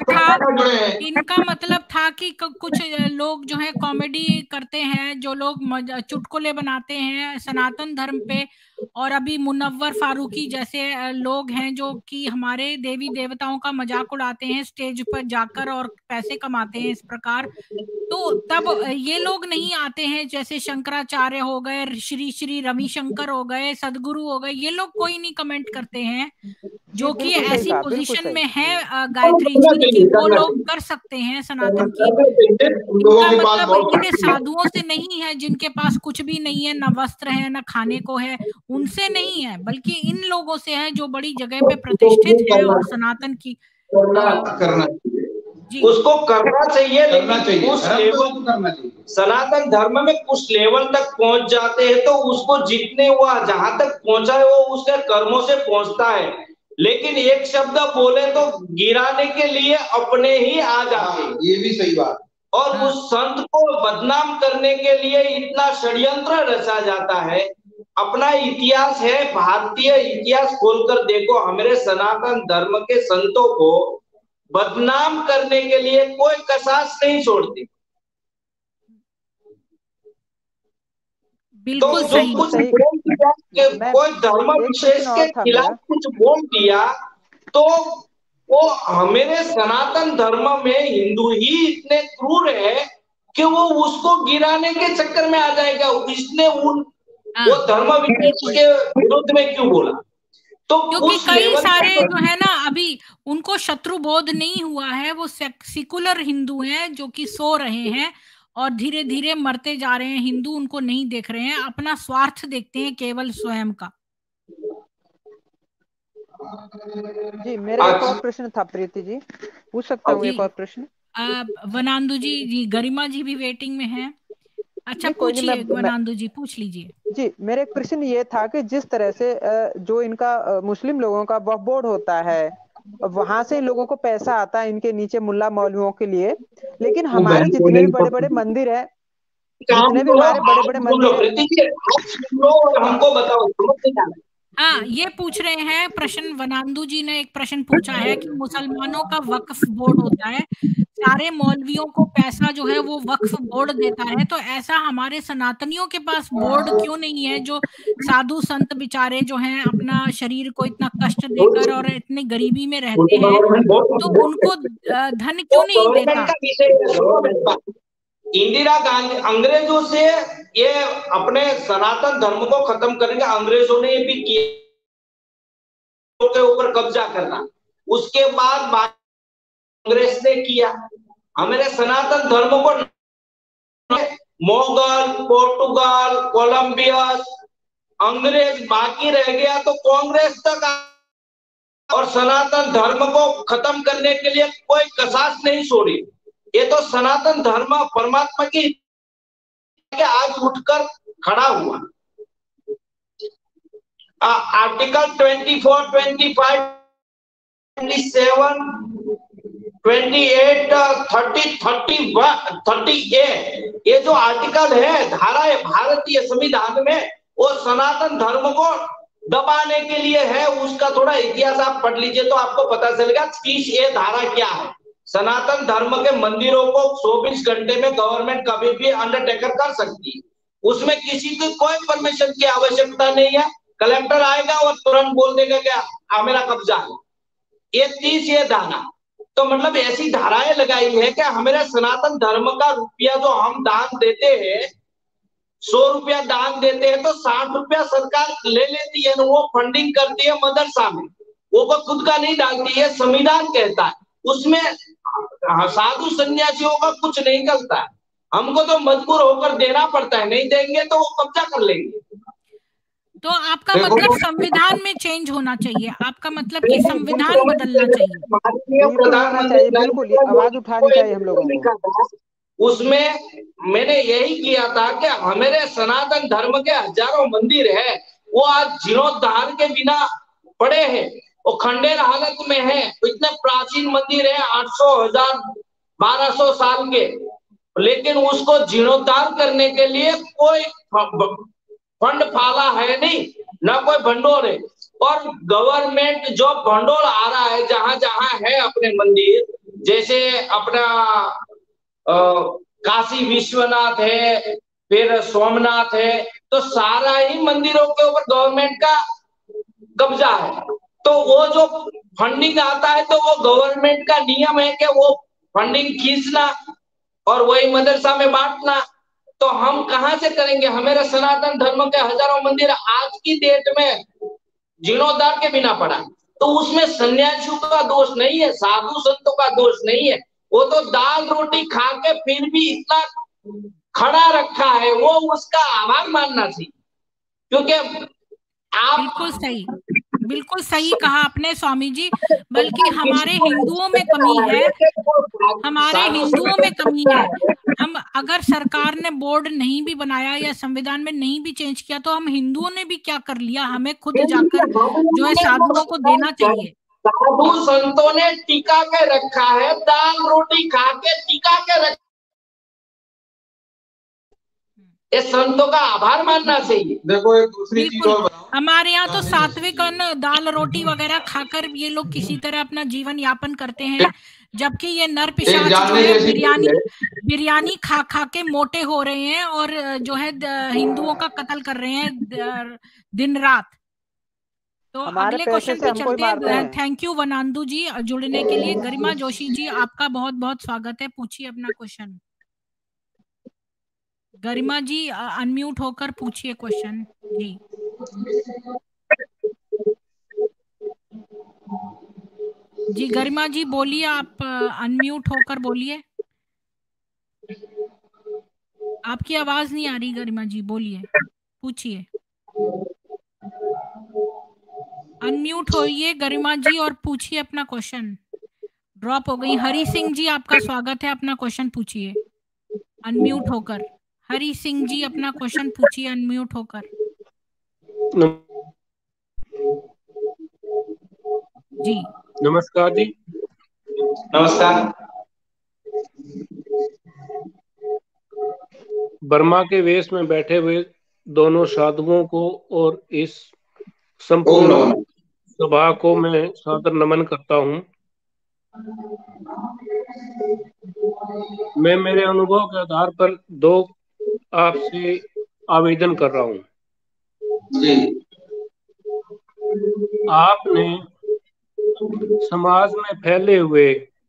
मतलब था कि कुछ लोग जो है कॉमेडी करते हैं, जो लोग चुटकुले बनाते हैं सनातन धर्म पे, और अभी मुनव्वर फारूकी जैसे लोग हैं जो कि हमारे देवी देवताओं का मजाक उड़ाते हैं स्टेज पर जाकर और पैसे कमाते हैं इस प्रकार, तो तब ये लोग नहीं आते हैं। जैसे शंकराचार्य हो गए, श्री श्री रविशंकर हो गए, सदगुरु हो गए, ये लोग कोई नहीं कमेंट करते हैं, जो कि ऐसी पोजीशन में है गायत्री जी की, वो लोग कर सकते हैं सनातन की। इनका मतलब इन्हें साधुओं से नहीं है जिनके पास कुछ भी नहीं है, न वस्त्र है न खाने को है, उनसे नहीं है, बल्कि इन लोगों से है जो बड़ी जगह पे प्रतिष्ठित है और सनातन की करना उसको करना चाहिए, लेकिन उस लेवल सनातन धर्म में कुछ लेवल तक पहुंच जाते हैं तो उसको जितने हुआ जहां तक पहुंचा है वो उसके कर्मों से पहुंचता है, लेकिन एक शब्द बोले तो गिराने के लिए अपने ही आ जाते हैं। ये भी सही बात। और उस संत को बदनाम करने के लिए इतना षड्यंत्र रचा जाता है। अपना इतिहास है, भारतीय इतिहास खोलकर देखो, हमारे सनातन धर्म के संतों को बदनाम करने के लिए कोई कसास नहीं छोड़ती। बिल्कुल तो जो कुछ बोल दिया, कोई धर्म विशेष के खिलाफ कुछ बोल दिया, तो वो हमारे सनातन धर्म में हिंदू ही इतने क्रूर है कि वो उसको गिराने के चक्कर में आ जाएगा। इसने वो धर्म विशेष के विरुद्ध में क्यों बोला? तो क्योंकि कई सारे जो है ना, अभी उनको शत्रु बोध नहीं हुआ है, वो सेकुलर हिंदू हैं जो कि सो रहे हैं, और धीरे धीरे मरते जा रहे हैं। हिंदू उनको नहीं देख रहे हैं, अपना स्वार्थ देखते हैं केवल स्वयं का। जी मेरा एक और अच्छा प्रश्न था प्रीति जी, पूछ सकता हूँ जी एक और प्रश्न? वनांदु जी, जी गरिमा जी भी वेटिंग में हैं। अच्छा नहीं कोई नहीं, पूछिए वनांदु जी, पूछ लीजिए। जी मेरा एक प्रश्न ये था कि जिस तरह से जो इनका मुस्लिम लोगों का वक्फ बोर्ड होता है, वहां से लोगों को पैसा आता है इनके नीचे मुल्ला मौलवियों के लिए, लेकिन वो हमारे बहन को जितने भी नहीं बड़े बड़े पता। मंदिर है, काम जितने भी करो, हमारे बड़े आप बड़े सुन लो मंदिर है। प्रीति जी, आप सुन लो और हमको बताओ, समझ नहीं आ हाँ, ये पूछ रहे हैं प्रश्न, वनांदु जी ने एक प्रश्न पूछा है कि मुसलमानों का वक्फ बोर्ड होता है, सारे मौलवियों को पैसा जो है वो वक्फ बोर्ड देता है, तो ऐसा हमारे सनातनियों के पास बोर्ड क्यों नहीं है, जो साधु संत बेचारे जो हैं अपना शरीर को इतना कष्ट देकर और इतनी गरीबी में वो रहते तो हैं, गवर्नमेंट तो बहुत उनको धन वो क्यों नहीं गवर्नमेंट देता? का विषय है, गवर्नमेंट का। इंदिरा गांधी अंग्रेजों से ये अपने सनातन धर्म को खत्म करेंगे, अंग्रेजों ने ये भी किया के ऊपर कब्जा करना, उसके बाद कांग्रेस ने किया। हमारे सनातन धर्म को मोगल, पोर्टुगल, कोलंबियस, अंग्रेज बाकी रह गया तो कांग्रेस तक और सनातन धर्म को खत्म करने के लिए कोई कसास नहीं छोड़ी। ये तो सनातन धर्म परमात्मा की आज उठकर खड़ा हुआ। आर्टिकल 24, 25, 27, 28, 30, 31, 30A, ये जो आर्टिकल है, धारा है भारतीय संविधान में, वो सनातन धर्म को दबाने के लिए है। उसका थोड़ा इतिहास आप पढ़ लीजिए तो आपको पता चलेगा 30A धारा क्या है। सनातन धर्म के मंदिरों को 24 घंटे में गवर्नमेंट कभी भी अंडरटेकर कर सकती है, उसमें किसी की कोई परमिशन की आवश्यकता नहीं है। कलेक्टर आएगा और तुरंत बोल देगा क्या मेरा कब्जा है। ये 30A धारा, तो मतलब ऐसी धाराएं लगाई है कि हमारे सनातन धर्म का रुपया जो हम दान देते हैं, 100 रुपया दान देते हैं तो 60 रुपया सरकार ले लेती है, वो फंडिंग करती है मदरसा में, वो खुद का नहीं डालती है, संविधान कहता है उसमें साधु सन्यासियों का कुछ नहीं निकलता है। हमको तो मजबूर होकर देना पड़ता है, नहीं देंगे तो वो कब्जा कर लेंगे। तो आपका मतलब संविधान में चेंज होना चाहिए, आपका मतलब कि संविधान बदलना चाहिए। बिल्कुल होना चाहिए, बिल्कुल आवाज उठानी चाहिए हम लोगों को। उसमें मैंने यही किया था कि हमारे सनातन धर्म के हजारों मंदिर है, वो आज जीर्णोद्धार के बिना पड़े हैं, वो खंडेर हालत में है। इतने प्राचीन मंदिर है, 800, 1000, 1200 साल के, लेकिन उसको जीर्णोद्धार करने के लिए कोई फंड फाला है नहीं, ना कोई भंडोर है। और गवर्नमेंट जो भंडोर आ रहा है जहां जहां है अपने मंदिर, जैसे अपना काशी विश्वनाथ है, फिर सोमनाथ है, तो सारा ही मंदिरों के ऊपर गवर्नमेंट का कब्जा है। तो वो जो फंडिंग आता है तो वो गवर्नमेंट का नियम है कि वो फंडिंग खींचना और वही मदरसा में बांटना। तो हम कहां से करेंगे? हमारे सनातन धर्म के हजारों मंदिर आज की डेट में जीर्णोद्धार के बिना पड़ा, तो उसमें सन्यासियों का दोष नहीं है, साधु संतों का दोष नहीं है। वो तो दाल रोटी खा के फिर भी इतना खड़ा रखा है, वो उसका आभार मानना चाहिए। क्योंकि आप बिल्कुल सही, बिल्कुल सही कहा आपने स्वामी जी। बल्कि हमारे हिंदुओं में कमी है, हमारे हिंदुओं में कमी है। हम अगर सरकार ने बोर्ड नहीं भी बनाया या संविधान में नहीं भी चेंज किया, तो हम हिंदुओं ने भी क्या कर लिया? हमें खुद जाकर जो है साधुओं को देना चाहिए। साधु संतों ने टिका के रखा है, दाल रोटी खा के टिका के रखा, ये संतों का आभार मानना चाहिए। देखो एक दूसरी चीज और बताऊं, हमारे यहाँ तो सात्विक अन्न, दाल रोटी वगैरह खाकर ये लोग किसी तरह अपना जीवन यापन करते हैं, जबकि ये नर पिशाच जो है बिरयानी खा खा के मोटे हो रहे हैं और जो है हिंदुओं का कत्ल कर रहे हैं दिन रात। तो अगले क्वेश्चन पे चलते हैं। थैंक यू वनांदु जी जुड़ने के लिए। गरिमा जोशी जी आपका बहुत बहुत स्वागत है, पूछिए अपना क्वेश्चन। गरिमा जी अनम्यूट होकर पूछिए क्वेश्चन जी। जी गरिमा जी बोलिए, आप अनम्यूट होकर बोलिए। आपकी आवाज नहीं आ रही गरिमा जी, बोलिए, पूछिए। अनम्यूट होइए गरिमा जी और पूछिए अपना क्वेश्चन। ड्रॉप हो गई। हरी सिंह जी, आपका स्वागत है, अपना क्वेश्चन पूछिए अनम्यूट होकर। हरी सिंह जी, अपना क्वेश्चन पूछिए अनम्यूट होकर। जी नमस्कार जी। नमस्कार। बर्मा के वेश में बैठे हुए दोनों साधुओं को और इस संपूर्ण सभा को मैं सादर नमन करता हूँ। मैं मेरे अनुभव के आधार पर दो आपसे आवेदन कर रहा हूँ। जी। आपने समाज में फैले हुए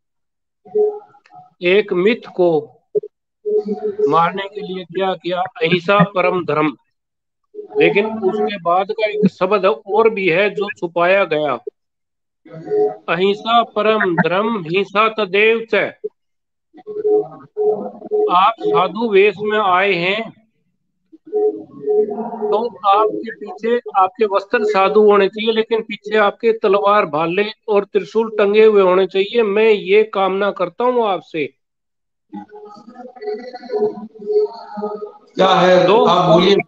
एक मिथ को मारने के लिए क्या किया, अहिंसा परम धर्म, लेकिन उसके बाद का एक शब्द और भी है जो छुपाया गया, अहिंसा परम धर्म हिंसा तदेव च। आप साधु वेश में आए हैं तो आपके पीछे आपके वस्त्र साधु होने चाहिए, लेकिन पीछे आपके तलवार भाले और त्रिशूल टंगे हुए होने चाहिए। मैं ये कामना करता हूँ आपसे। क्या है दो आप बोलिए।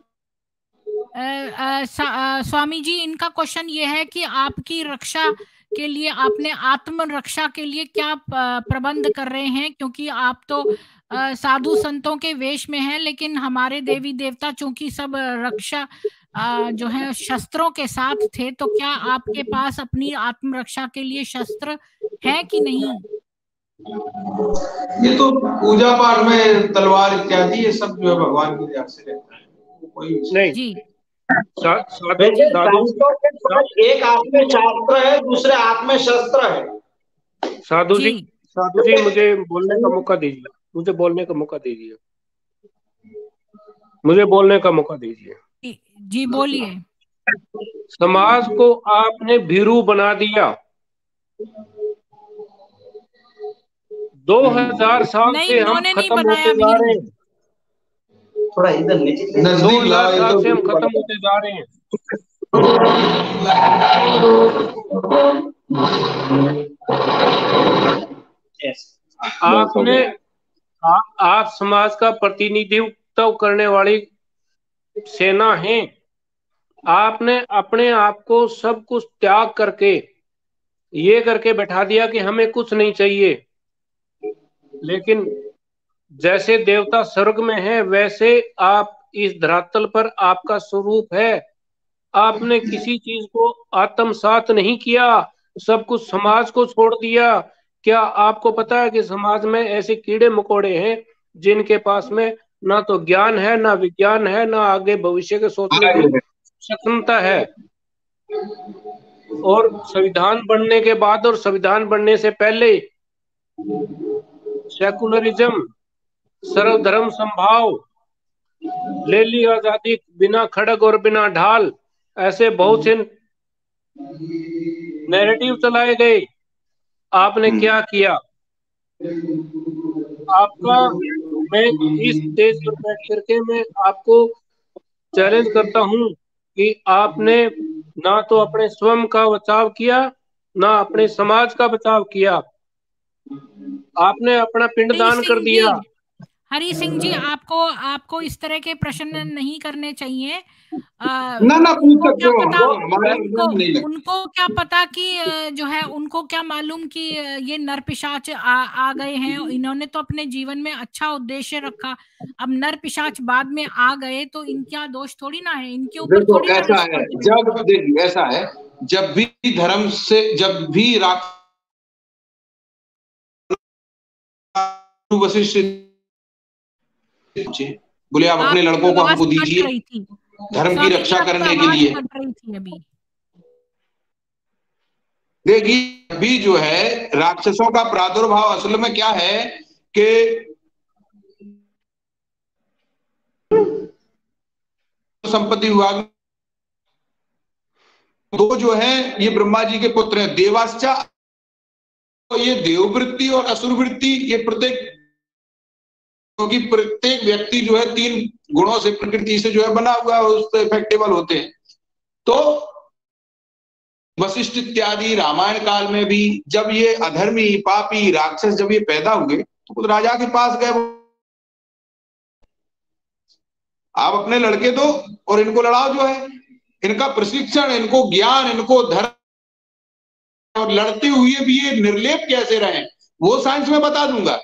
स्वामी जी, इनका क्वेश्चन ये है कि आपकी रक्षा के लिए, आपने आत्म रक्षा के लिए क्या प्रबंध कर रहे हैं, क्योंकि आप तो साधु संतों के वेश में हैं, लेकिन हमारे देवी देवता चूंकि सब रक्षा जो है शस्त्रों के साथ थे, तो क्या आपके पास अपनी आत्मरक्षा के लिए शस्त्र है कि नहीं? ये तो पूजा पाठ में तलवार इत्यादि ये सब जो है भगवान की दया से रहता है, कोई नहीं। जी। वैसे शास्त्रों के समझ एक आत्म शास्त्र है, दूसरे आत्म शस्त्र है। साधु जी मुझे बोलने का मौका दीजिए, मुझे बोलने का मौका दीजिए, मुझे बोलने का मौका दीजिए। जी बोलिए। समाज को आपने भीरू बना दिया। 2000 साल से हम खत्म होते जा रहे हैं। थोड़ा इधर नीचे 2000 साल से हम खत्म होते जा रहे हैं। आपने आप समाज का प्रतिनिधित्व करने वाली सेना हैं। आपने अपने आप को सब कुछ त्याग करके ये करके बैठा दिया कि हमें कुछ नहीं चाहिए, लेकिन जैसे देवता स्वर्ग में है वैसे आप इस धरातल पर आपका स्वरूप है। आपने किसी चीज को आत्मसात नहीं किया, सब कुछ समाज को छोड़ दिया। क्या आपको पता है कि समाज में ऐसे कीड़े मकोड़े हैं जिनके पास में ना तो ज्ञान है, ना विज्ञान है, ना आगे भविष्य के सोचने की सक्षमता है। और संविधान बनने के बाद और संविधान बनने से पहले सेकुलरिज्म, सर्वधर्म संभाव, ले ली आजादी बिना खड़ग और बिना ढाल, ऐसे बहुत से नैरेटिव चलाए गए। आपने क्या किया? आपका मैं इस स्टेज पर बैठ करके मैं आपको चैलेंज करता हूं कि आपने ना तो अपने स्वयं का बचाव किया, ना अपने समाज का बचाव किया। आपने अपना पिंडदान कर दिया। हरी सिंह जी, आपको इस तरह के प्रश्न नहीं करने चाहिए। ना पूछ सकते हो, उनको क्या पता कि जो है, उनको क्या मालूम कि ये नरपिशाच आ गए हैं। इन्होंने तो अपने जीवन में अच्छा उद्देश्य रखा, अब नरपिशाच बाद में आ गए तो इनका दोष थोड़ी ना है, इनके ऊपर थोड़ी ना। ऐसा है, जब देखिए ऐसा है, जब भी धर्म से, जब भी वशिष्ठ बोले आप अपने लड़कों को हमको दीजिए धर्म की रक्षा करने के लिए। देखिए अभी जो है राक्षसों का प्रादुर्भाव असल में क्या है कि संपत्ति विभाग दो जो है ये ब्रह्मा जी के पुत्र हैं, देवास्चा। ये देववृत्ति और असुरवृत्ति ये प्रत्येक क्योंकि प्रत्येक व्यक्ति जो है 3 गुणों से, प्रकृति से जो है बना हुआ है, उससे इफेक्टेबल होते हैं। तो वशिष्ठ इत्यादि रामायण काल में भी जब ये अधर्मी, पापी, राक्षस जब ये पैदा हुए तो खुद राजा के पास गए, आप अपने लड़के दो और इनको लड़ाओ, जो है इनका प्रशिक्षण, इनको ज्ञान, इनको धर्म, और लड़ते हुए भी ये निर्लेप कैसे रहे वो साइंस में बता दूंगा,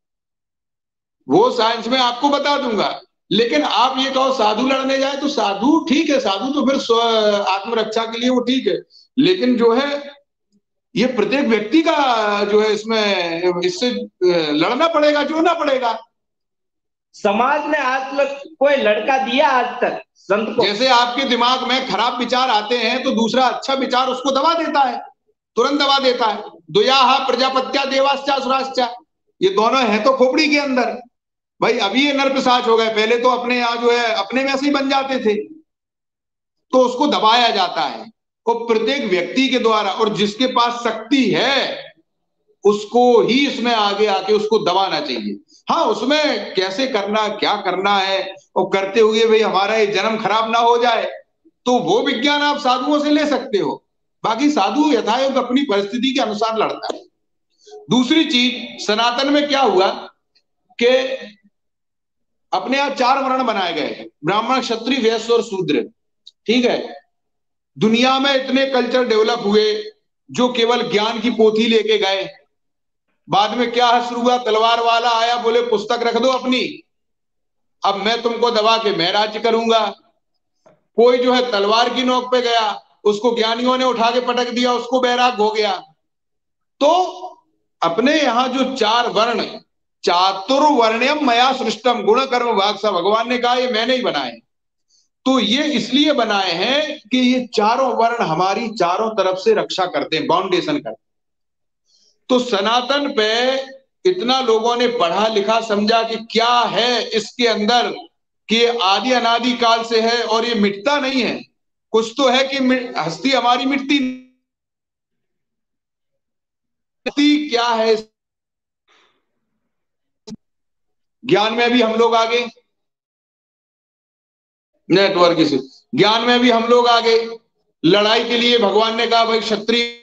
वो साइंस में आपको बता दूंगा। लेकिन आप ये कहो साधु लड़ने जाए, तो साधु ठीक है, साधु तो फिर आत्मरक्षा के लिए वो ठीक है, लेकिन जो है ये प्रत्येक व्यक्ति का जो है इसमें, इससे लड़ना पड़ेगा, जोड़ना पड़ेगा। समाज ने आज तक कोई लड़का दिया आज तक संत को? जैसे आपके दिमाग में खराब विचार आते हैं तो दूसरा अच्छा विचार उसको दबा देता है, तुरंत दबा देता है। द्वयाहा प्रजापत्या देवाश्चा असुराश्चा, ये दोनों हैं तो खोपड़ी के अंदर। भाई अभी ये नरपिशाच हो गए, पहले तो अपने यहाँ जो है अपने में से ही बन जाते थे, तो उसको दबाया जाता है और प्रत्येक व्यक्ति के द्वारा, और जिसके पास शक्ति है उसको ही इसमें आगे आके उसको दबाना चाहिए। हाँ, उसमें कैसे करना, क्या करना है, और करते हुए भाई हमारा ये जन्म खराब ना हो जाए, तो वो विज्ञान आप साधुओं से ले सकते हो। बाकी साधु यथायोग अपनी परिस्थिति के अनुसार लड़ता है। दूसरी चीज, सनातन में क्या हुआ कि अपने यहाँ 4 वर्ण बनाए गए, ब्राह्मण, क्षत्रिय, वैश्य और शूद्र। ठीक है, दुनिया में इतने कल्चर डेवलप हुए जो केवल ज्ञान की पोथी लेके गए। बाद में क्या हश्र हुआ, तलवार वाला आया, बोले पुस्तक रख दो अपनी, अब मैं तुमको दबा के मैं राज्य करूंगा। कोई जो है तलवार की नोक पे गया, उसको ज्ञानियों ने उठा के पटक दिया, उसको बैराग हो गया। तो अपने यहाँ जो 4 वर्ण, चातुर्वर्ण्यम मया सृष्टम गुण कर्म भाग सा, भगवान ने कहा ये मैंने ही बनाए। तो ये इसलिए बनाए हैं कि ये चारों वर्ण हमारी चारों तरफ से रक्षा करते हैं, बाउंडेशन करते हैं। तो सनातन पे इतना लोगों ने पढ़ा लिखा समझा कि क्या है इसके अंदर, कि आदि अनादि काल से है और ये मिटता नहीं है। कुछ तो है कि हस्ती हमारी मिटती क्या है। ज्ञान में भी हम लोग आगे, नेटवर्क से ज्ञान में भी हम लोग आगे। लड़ाई के लिए भगवान ने कहा भाई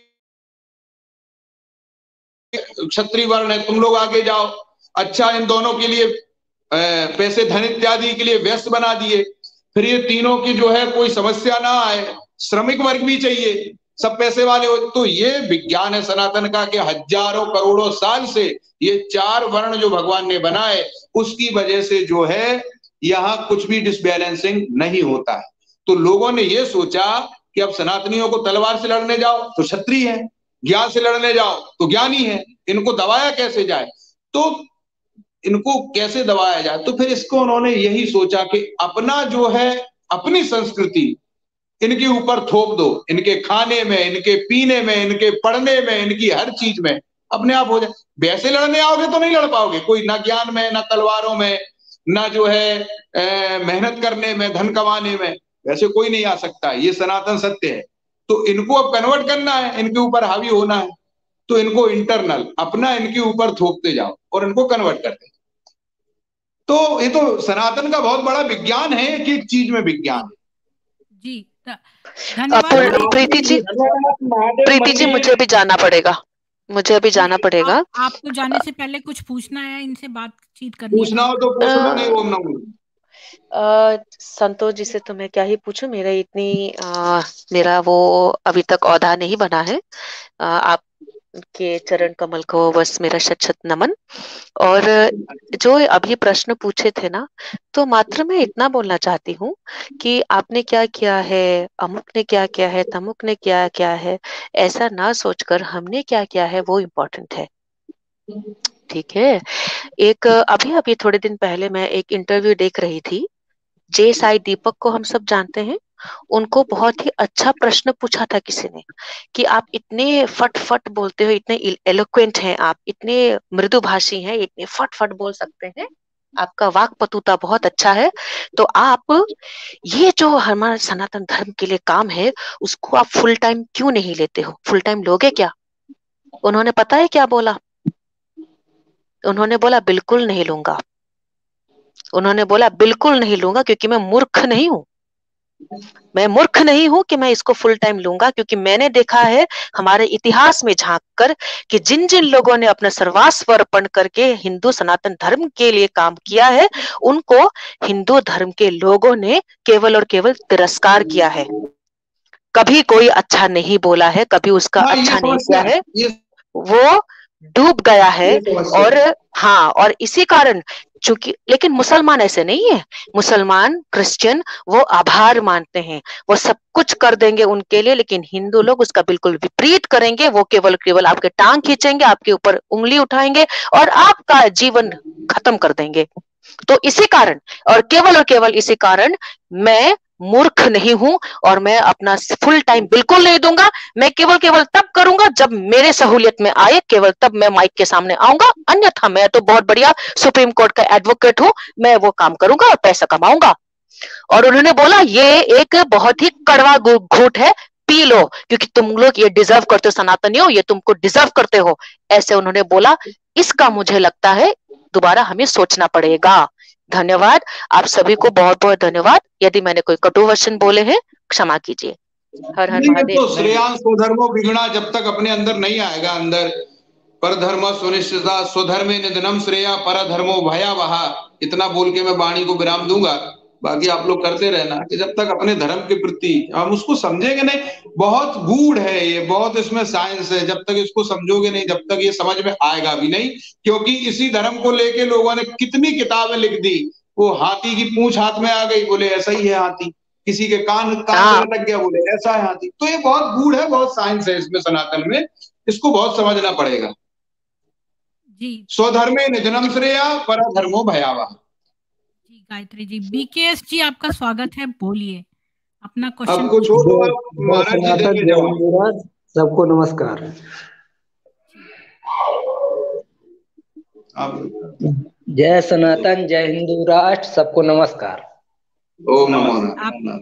क्षत्रिय वर्ण है, तुम लोग आगे जाओ। अच्छा, इन दोनों के लिए पैसे धन इत्यादि के लिए व्यस्त बना दिए। फिर ये तीनों की जो है कोई समस्या ना आए, श्रमिक वर्ग भी चाहिए, सब पैसे वाले हो। तो ये विज्ञान है सनातन का कि हजारों करोड़ों साल से ये 4 वर्ण जो भगवान ने बनाए, उसकी वजह से जो है यहाँ कुछ भी डिसबैलेंसिंग नहीं होता है। तो लोगों ने ये सोचा कि अब सनातनियों को तलवार से लड़ने जाओ तो क्षत्रिय है, ज्ञान से लड़ने जाओ तो ज्ञानी है, इनको दबाया कैसे जाए, तो इनको कैसे दबाया जाए। तो फिर इसको उन्होंने यही सोचा कि अपना जो है, अपनी संस्कृति इनके ऊपर थोप दो, इनके खाने में, इनके पीने में, इनके पढ़ने में, इनकी हर चीज में अपने आप हो जाए। वैसे लड़ने आओगे तो नहीं लड़ पाओगे, कोई ना ज्ञान में, ना तलवारों में, ना जो है मेहनत करने में, धन कमाने में, वैसे कोई नहीं आ सकता। ये सनातन सत्य है। तो इनको अब कन्वर्ट करना है, इनके ऊपर हावी होना है, तो इनको इंटरनल अपना इनके ऊपर थोपते जाओ और इनको कन्वर्ट करते जाओ। तो ये तो सनातन का बहुत बड़ा विज्ञान है, एक एक चीज में विज्ञान है। जी धन्यवाद। प्रीति जी मुझे भी जाना पड़ेगा, मुझे अभी जाना पड़ेगा। आपको जाने से पहले कुछ पूछना है, इनसे बातचीत करनी पूछना हो तो पूछो, नहीं ओम नमो। संतोष जी से तो मैं क्या ही पूछूं, मेरा वो अभी तक औधा नहीं बना है। आपके चरण कमल को बस मेरा शत शत नमन। और जो अभी प्रश्न पूछे थे ना, तो मात्र मैं इतना बोलना चाहती हूँ कि आपने क्या किया है, अमुक ने क्या किया है, तमुक ने क्या किया है, ऐसा ना सोचकर हमने क्या किया है वो इम्पोर्टेंट है। ठीक है। एक अभी अभी थोड़े दिन पहले मैं एक इंटरव्यू देख रही थी, जे साई दीपक को हम सब जानते हैं। उनको बहुत ही अच्छा प्रश्न पूछा था किसी ने कि आप इतने फट फट बोलते हो, इतने एलोक्वेंट हैं आप, इतने मृदुभाषी हैं, इतने फट फट बोल सकते हैं, आपका वाक पटुता बहुत अच्छा है, तो आप ये जो हमारे सनातन धर्म के लिए काम है उसको आप फुल टाइम क्यों नहीं लेते हो, फुल टाइम लोगे क्या? उन्होंने पता है क्या बोला? उन्होंने बोला बिल्कुल नहीं लूंगा। उन्होंने बोला बिल्कुल नहीं लूंगा, क्योंकि मैं मूर्ख नहीं हूँ। मैं मूर्ख नहीं हूं कि मैं इसको फुल टाइम लूंगा, क्योंकि मैंने देखा है हमारे इतिहास में झांक कर कि जिन जिन लोगों ने अपना सर्वस्व अर्पण करके हिंदू सनातन धर्म के लिए काम किया है, उनको हिंदू धर्म के लोगों ने केवल और केवल तिरस्कार किया है। कभी कोई अच्छा नहीं बोला है, कभी उसका हाँ, ये अच्छा नहीं समस्या किया है, ये वो डूब गया है। ये समस्या और हाँ, और इसी कारण चूंकि, लेकिन मुसलमान ऐसे नहीं है। मुसलमान क्रिश्चियन वो आभार मानते हैं, वो सब कुछ कर देंगे उनके लिए, लेकिन हिंदू लोग उसका बिल्कुल विपरीत करेंगे। वो केवल केवल आपके टांग खींचेंगे, आपके ऊपर उंगली उठाएंगे और आपका जीवन खत्म कर देंगे। तो इसी कारण और केवल इसी कारण मैं मूर्ख नहीं हूं, और मैं अपना फुल टाइम बिल्कुल नहीं दूंगा। मैं केवल केवल तब करूंगा जब मेरे सहूलियत में आए, केवल तब मैं माइक के सामने आऊंगा। अन्यथा मैं तो बहुत बढ़िया सुप्रीम कोर्ट का एडवोकेट हूं, मैं वो काम करूंगा और पैसा कमाऊंगा। और उन्होंने बोला ये एक बहुत ही कड़वा घूंट है, पी लो, क्योंकि तुम लोग ये डिजर्व करते हो, सनातनियों, ये तुमको डिजर्व करते हो, ऐसे उन्होंने बोला। इसका मुझे लगता है दोबारा हमें सोचना पड़ेगा। धन्यवाद, आप सभी को बहुत बहुत धन्यवाद। यदि मैंने कोई कटु वचन बोले हैं क्षमा कीजिए। हर हर नहीं, ये महादेव। तो श्रेयांश स्वधर्मो विगुणा जब तक अपने अंदर नहीं आएगा, अंदर पर धर्म सुनिश्चिता स्वधर्मे निधनम श्रेया पर धर्मो भयावह, इतना बोल के मैं वाणी को विराम दूंगा। बाकी आप लोग करते रहना कि जब तक अपने धर्म के प्रति हम उसको समझेंगे नहीं, बहुत गूढ़ है ये, बहुत इसमें साइंस है, जब तक इसको समझोगे नहीं, जब तक ये समझ में आएगा भी नहीं। क्योंकि इसी धर्म को लेके लोगों ने कितनी किताबें लिख दी। वो हाथी की पूंछ हाथ में आ गई, बोले ऐसा ही है हाथी। किसी के कान कान में लटक गया, बोले ऐसा है हाथी। तो ये बहुत गूढ़ है, बहुत साइंस है इसमें सनातन में, इसको बहुत समझना पड़ेगा। जी स्वधर्मे निधनम श्रेया पर धर्मो भयावह। जी गायत्री जी, बीकेएस जी आपका स्वागत है, बोलिए अपना क्वेश्चन। आपको छोड़ दो, आप महाराज जी देंगे जवाब। सबको नमस्कार। जय सनातन, जय हिंदू राष्ट्र, सबको नमस्कार। ओम नमो नारायण।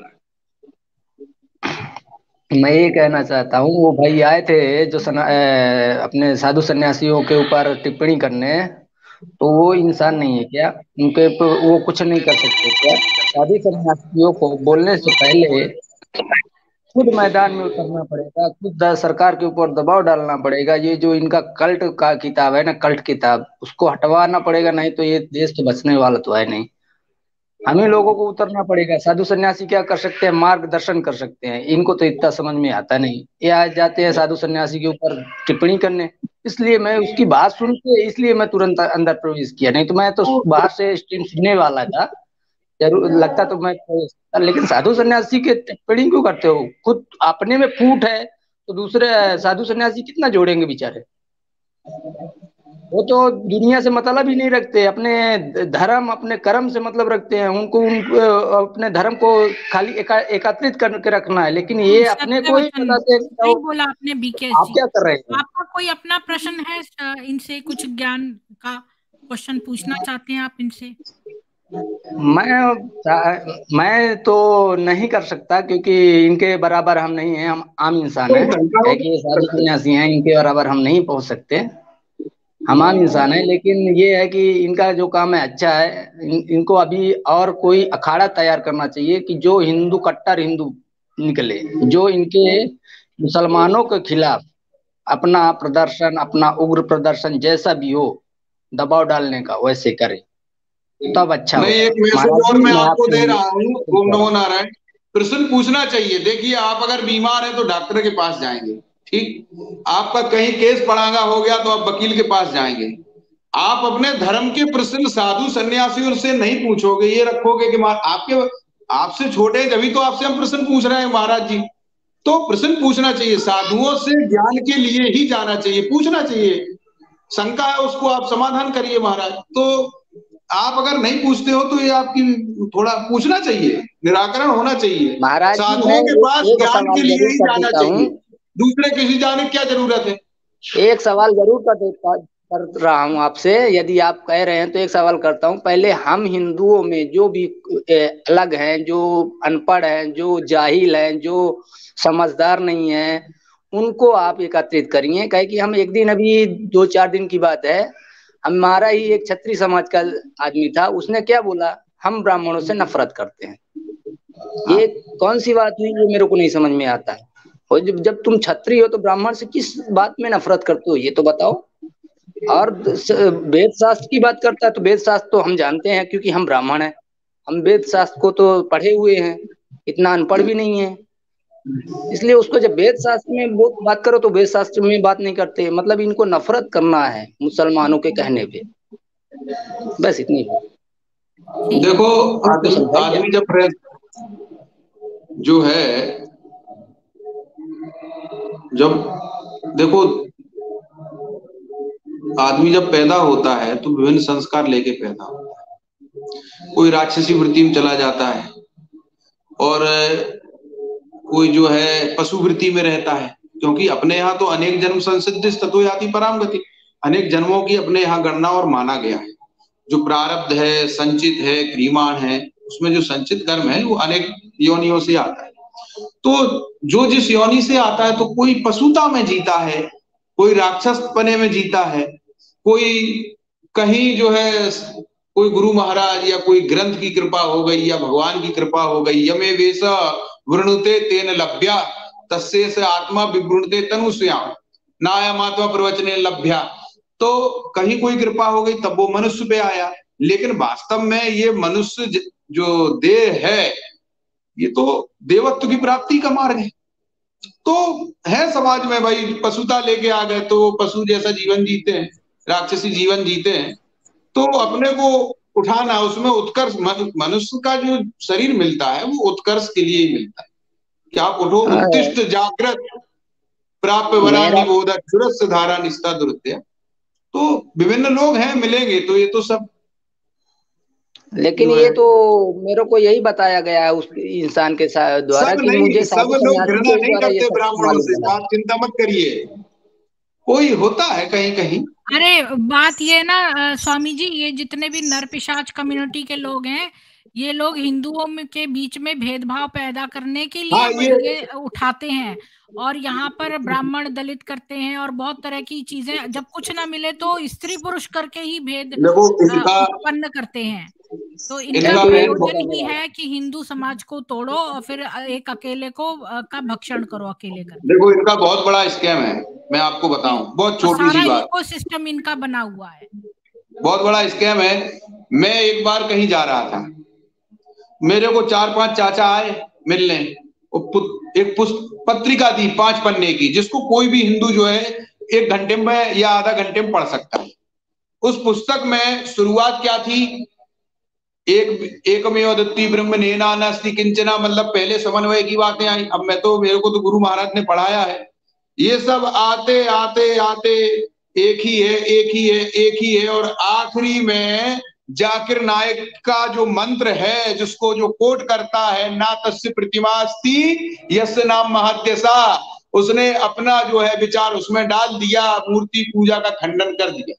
मैं ये कहना चाहता हूँ, वो भाई आए थे जो अपने साधु सन्यासियों के ऊपर टिप्पणी करने, तो वो इंसान नहीं है क्या? उनके वो कुछ नहीं कर सकते क्या? साधु सन्यासियों को बोलने से पहले खुद मैदान में उतरना पड़ेगा, खुद सरकार के ऊपर दबाव डालना पड़ेगा। ये जो इनका कल्ट का किताब है ना, कल्ट किताब, उसको हटवाना पड़ेगा, नहीं तो ये देश तो बचने वाला तो है नहीं। हमें लोगों को उतरना पड़ेगा। साधु सन्यासी क्या कर सकते हैं? मार्गदर्शन कर सकते हैं। इनको तो इतना समझ में आता नहीं, ये आ जाते हैं साधु सन्यासी के ऊपर टिप्पणी करने। इसलिए मैं उसकी बात सुन के, इसलिए मैं तुरंत अंदर प्रवेश किया, नहीं तो मैं तो बाहर से स्ट्रीम सुनने वाला था। जरूर लगता तो मैं, लेकिन साधु सन्यासी के टिप्पणी क्यों करते हो? खुद अपने में फूट है तो दूसरे साधु सन्यासी कितना जोड़ेंगे बेचारे? वो तो दुनिया से मतलब ही नहीं रखते, अपने धर्म अपने कर्म से मतलब रखते हैं। उनको अपने धर्म को खाली एकत्रित करके रखना है, लेकिन ये अपने को ही पता से सही बोला आपने बीकेएस आप जी। क्या कर रहे हैं? आपका कोई अपना प्रश्न है? इनसे कुछ ज्ञान का क्वेश्चन पूछना चाहते हैं आप इनसे? मैं तो नहीं कर सकता, क्योंकि इनके बराबर हम नहीं हैं, हम आम इंसान हैं। है कि ये साधु सन्यासी हैं, इनके बराबर हम नहीं पहुंच सकते, हम आम इंसान है। लेकिन ये है कि इनका जो काम है अच्छा है। इनको अभी और कोई अखाड़ा तैयार करना चाहिए कि जो हिंदू कट्टर हिंदू निकले, जो इनके मुसलमानों के खिलाफ अपना प्रदर्शन, अपना उग्र प्रदर्शन जैसा भी हो, दबाव डालने का वैसे करे, तब अच्छा मैं एक मैसेज और मैं आपको दे रहा हूँ। ओम नमो नारायण। प्रश्न पूछना चाहिए। देखिए, आप अगर बीमार हैं तो डॉक्टर के पास जाएंगे, ठीक। आपका कहीं केस पड़ांगा हो गया तो आप वकील के पास जाएंगे। आप अपने धर्म के प्रश्न साधु सन्यासियों से नहीं पूछोगे, ये रखोगे कि आपके आपसे छोटे हैं, जब तो आपसे हम प्रश्न पूछ रहे हैं महाराज जी। तो प्रश्न पूछना चाहिए, साधुओं से ज्ञान के लिए ही जाना चाहिए, पूछना चाहिए। शंका है उसको आप समाधान करिए महाराज। तो आप अगर नहीं पूछते हो तो ये आपकी थोड़ा पूछना चाहिए, निराकरण होना चाहिए। महाराज, साधुओं के पास ज्ञान के लिए ही जाना चाहिए, दूसरे किसी जाने की क्या जरूरत है? एक सवाल जरूर कर रहा हूँ आपसे, यदि आप कह रहे हैं तो एक सवाल करता हूँ। पहले हम हिंदुओं में जो भी अलग हैं, जो अनपढ़ हैं, जो जाहिल हैं, जो समझदार नहीं हैं, उनको आप एकत्रित करिए। कहे कि हम एक दिन, अभी 2-4 दिन की बात है, हमारा ही एक क्षत्रिय समाज का आदमी था, उसने क्या बोला, हम ब्राह्मणों से नफरत करते हैं। ये कौन सी बात हुई, ये मेरे को नहीं समझ में आता है। और जब तुम क्षत्रिय हो तो ब्राह्मण से किस बात में नफरत करते हो, ये तो बताओ। और वेद शास्त्र की बात करता है तो वेद शास्त्र तो हम जानते हैं, क्योंकि हम ब्राह्मण हैं, हम वेद शास्त्र को तो पढ़े हुए हैं, इतना अनपढ़ भी नहीं है। इसलिए उसको जब वेद शास्त्र में वो बात करो तो वेद शास्त्र में बात नहीं करते, मतलब इनको नफरत करना है मुसलमानों के कहने पे, बस इतनी। देखो आदमी जब जो है, जब देखो आदमी जब पैदा होता है तो विभिन्न संस्कार लेके पैदा होता है। कोई राक्षसी वृत्ति में चला जाता है और कोई जो है पशु वृत्ति में रहता है, क्योंकि अपने यहाँ तो अनेक जन्म संसिद्ध ततो याति पराम गति, अनेक जन्मों की अपने यहाँ गणना और माना गया है। जो प्रारब्ध है, संचित है, क्रियमाण है, उसमें जो संचित कर्म है वो अनेक योनियों से आता है। तो जो जिस योनि से आता है, तो कोई पशुता में जीता है, कोई राक्षस पने में जीता है, कोई कहीं जो है कोई गुरु महाराज या कोई ग्रंथ की कृपा हो गई या भगवान की कृपा हो गई, यमे वेश वृणुते तेन लभ्या तस्से से आत्मा विवृणुते तनुष्याम नायमात्मा प्रवचने लभ्या। तो कहीं कोई कृपा हो गई तब वो मनुष्य पे आया, लेकिन वास्तव में ये मनुष्य जो देह है ये तो देवत्व की प्राप्ति का मार्ग है। तो है समाज में भाई पशुता लेके आ गए तो पशु जैसा जीवन जीते हैं, राक्षसी जीवन जीते हैं, तो अपने को उठाना, उसमें उत्कर्ष, मनुष्य का जो शरीर मिलता है वो उत्कर्ष के लिए ही मिलता है कि आप उठो, उत्तिष्ठ जागृत प्राप्य वरा निबोध क्षुरस्य धारा निष्ठा दुरुत्या। तो विभिन्न लोग हैं, मिलेंगे तो ये तो सब, लेकिन ये तो मेरे को यही बताया गया है उस इंसान के द्वारा कि मुझे सब लोग घृणा नहीं करते ब्राह्मणों से, आप चिंता मत करिए, कोई होता है कहीं कहीं। अरे बात ये ना स्वामी जी, ये जितने भी नर पिशाच कम्युनिटी के लोग हैं, ये लोग हिंदुओं के बीच में भेदभाव पैदा करने के लिए ये उठाते हैं, और यहाँ पर ब्राह्मण दलित करते हैं और बहुत तरह की चीजें, जब कुछ ना मिले तो स्त्री पुरुष करके ही भेद उत्पन्न करते हैं। तो इनका प्रयोजन ही है कि हिंदू समाज को तोड़ो और फिर एक अकेले को का भक्षण करो, अकेले कर। देखो इनका बहुत बड़ा स्कैम है, मैं आपको बताऊं, बहुत छोटी सी बात, इकोसिस्टम इनका बना हुआ है, बहुत बड़ा स्कैम है। मैं एक बार कहीं जा रहा था, मेरे को 4-5 चाचा आए मिलने, एक पत्रिका थी 5 पन्ने की, जिसको कोई भी हिंदू जो है 1 घंटे में या आधा घंटे में पढ़ सकता है। उस पुस्तक में शुरुआत क्या थी, एकमेव अद्वितीय ब्रह्म नेना नास्ति किंचना, मतलब पहले समन्वय की बातें आई। अब मैं तो, मेरे को तो गुरु महाराज ने पढ़ाया है, ये सब आते आते आते एक ही है, एक ही है, एक ही है, और आखिरी में जाकिर नायक का जो मंत्र है, जिसको जो कोट करता है, ना तस्य प्रतिमास्ति यस्य नाम महत्यसा, उसने अपना जो है विचार उसमें डाल दिया, मूर्ति पूजा का खंडन कर दिया।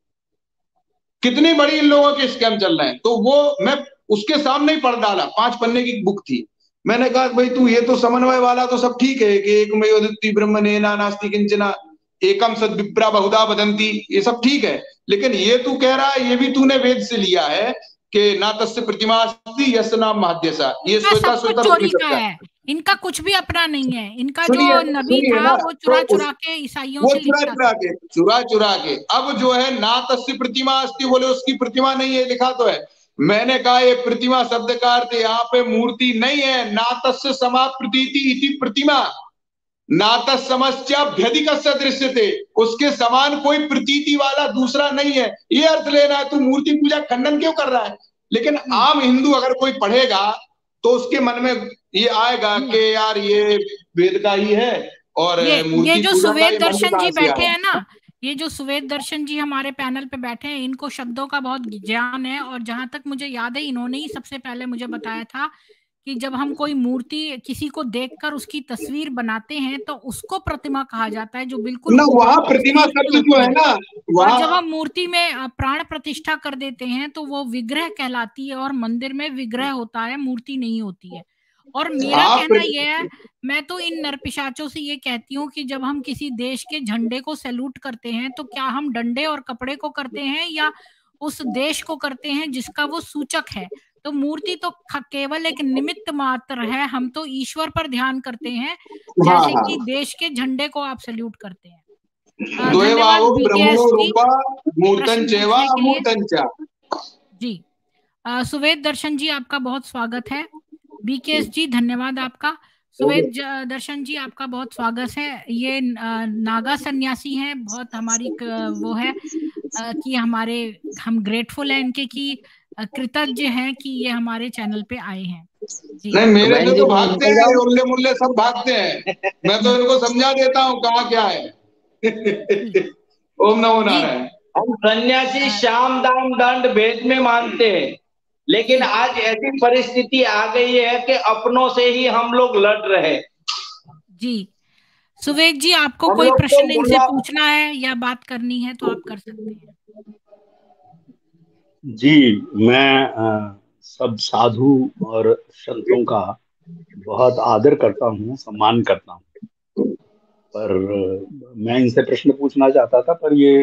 कितनी बड़ी इन लोगों के स्कैम चल रहे हैं। तो वो मैं उसके सामने ही पढ़ डाला, 5 पन्ने की बुक थी। मैंने कहा भाई तू ये तो समन्वय वाला तो सब ठीक है कि एकमेव अद्वितीय ब्रह्म नेना नास्ति किंचना एकम सद विप्रा बहुधा वदंती, ये सब ठीक है, लेकिन ये तू कह रहा है, ये भी तूने वेद से लिया है कि ना तस्य प्रतिमा अस्ति यस्य नाम महत्यसा, ये चोरी का है, इनका कुछ भी अपना नहीं है। इनका जो नबी था वो चुरा के ईसाइयों से चुरा के अब जो है ना तस्य प्रतिमा अस्ति, बोले उसकी प्रतिमा नहीं है, लिखा तो है। मैंने कहा ये प्रतिमा शब्द का अर्थ यहाँ पे मूर्ति नहीं है, ना तस्य समा प्रतीति इति प्रतिमा, ना तस्मस्याभ्यधिक दृश्य थे, उसके समान कोई प्रतीति वाला दूसरा नहीं है, ये अर्थ लेना है। तू मूर्ति पूजा खंडन क्यों कर रहा है? लेकिन आम हिंदू अगर कोई पढ़ेगा तो उसके मन में ये आएगा कि यार ये वेद का ही है, और ये जो सुवेद दर्शन जी बैठे हैं ना, ये जो सुवेद दर्शन जी हमारे पैनल पे बैठे हैं, इनको शब्दों का बहुत ज्ञान है, और जहां तक मुझे याद है इन्होंने ही सबसे पहले मुझे बताया था कि जब हम कोई मूर्ति किसी को देखकर उसकी तस्वीर बनाते हैं तो उसको प्रतिमा कहा जाता है, जो बिल्कुल ना वहाँ प्रतिमा शब्द जो है ना, और जब हम मूर्ति में प्राण प्रतिष्ठा कर देते हैं तो वो विग्रह कहलाती है, और मंदिर में विग्रह होता है, मूर्ति नहीं होती है। और मेरा कहना यह है, मैं तो इन नरपिशाचों से ये कहती हूँ कि जब हम किसी देश के झंडे को सैल्यूट करते हैं तो क्या हम डंडे और कपड़े को करते हैं या उस देश को करते हैं जिसका वो सूचक है? तो मूर्ति तो केवल एक निमित्त मात्र है, हम तो ईश्वर पर ध्यान करते हैं, जैसे कि देश के झंडे को आप सैल्यूट करते हैं। धन्यवाद बीकेएस जी। सुवेद दर्शन जी आपका बहुत स्वागत है। बीकेएस जी धन्यवाद आपका। सुवेद दर्शन जी आपका बहुत स्वागत है। ये नागा सन्यासी हैं, बहुत हमारी वो है कि हम ग्रेटफुल हैं इनके, कि कृतज्ञ हैं कि ये हमारे चैनल पे आए हैं जी। नहीं, मेरे से तो भागते हैं, उल्ले मुल्ले सब भागते हैं, मैं तो इनको समझा देता हूँ कहाँ क्या है। ओम नमो नारायण। हम सन्यासी शाम दाम दंड भेद में मानते हैं, लेकिन आज ऐसी परिस्थिति आ गई है कि अपनों से ही हम लोग लड़ रहे जी। सुवेद जी आपको कोई प्रश्न इनसे पूछना है या बात करनी है तो आप कर सकते हैं। जी, मैं सब साधु और संतों का बहुत आदर करता हूँ, सम्मान करता हूँ, पर मैं इनसे प्रश्न पूछना चाहता था, पर ये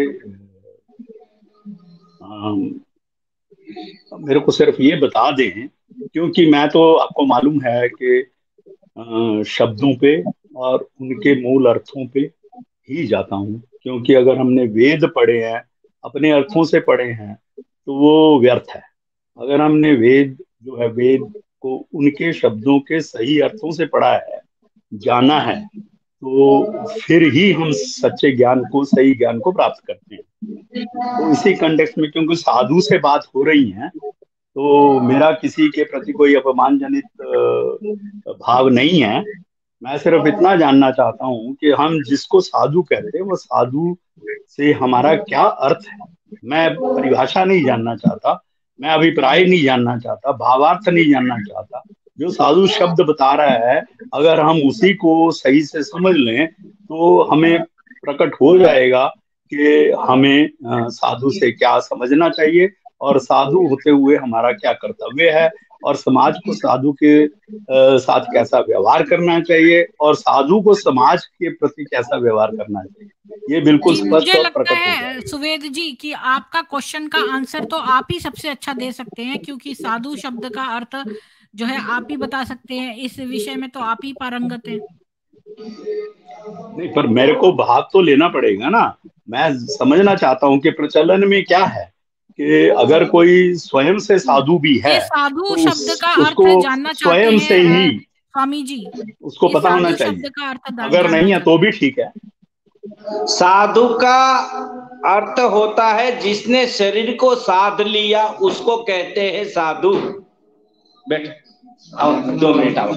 मेरे को सिर्फ ये बता दें, क्योंकि मैं तो आपको मालूम है कि शब्दों पे और उनके मूल अर्थों पे ही जाता हूँ, क्योंकि अगर हमने वेद पढ़े हैं, अपने अर्थों से पढ़े हैं, तो वो व्यर्थ है। अगर हमने वेद जो है, वेद को उनके शब्दों के सही अर्थों से पढ़ा है, जाना है, तो फिर ही हम सच्चे ज्ञान को, सही ज्ञान को प्राप्त करते हैं। तो इसी कंटेक्स्ट में, क्योंकि साधु से बात हो रही है, तो मेरा किसी के प्रति कोई अपमानजनित भाव नहीं है। मैं सिर्फ इतना जानना चाहता हूँ कि हम जिसको साधु कहते हैं, वो साधु से हमारा क्या अर्थ है। मैं परिभाषा नहीं जानना चाहता, मैं अभिप्राय नहीं जानना चाहता, भावार्थ नहीं जानना चाहता। जो साधु शब्द बता रहा है, अगर हम उसी को सही से समझ लें तो हमें प्रकट हो जाएगा कि हमें साधु से क्या समझना चाहिए और साधु होते हुए हमारा क्या कर्तव्य है, और समाज को साधु के साथ कैसा व्यवहार करना चाहिए, और साधु को समाज के प्रति कैसा व्यवहार करना चाहिए। ये बिल्कुल स्पष्ट और प्रकट हो जाएगा। सुवेद जी कि आपका क्वेश्चन का आंसर तो आप ही सबसे अच्छा दे सकते हैं, क्योंकि साधु शब्द का अर्थ जो है आप ही बता सकते हैं, इस विषय में तो आप ही पारंगत हैं। नहीं, पर मेरे को भाग तो लेना पड़ेगा ना। मैं समझना चाहता हूँ कि प्रचलन में क्या है, कि अगर कोई स्वयं से साधु भी है, साधु तो शब्द का उसको अर्थ जानना चाहते स्वयं हैं से ही स्वामी जी, उसको पता होना चाहिए। अगर नहीं है तो भी ठीक है। साधु का अर्थ होता है जिसने शरीर को साध लिया, उसको कहते हैं साधु। बैठ, आओ 2 मिनट आओ।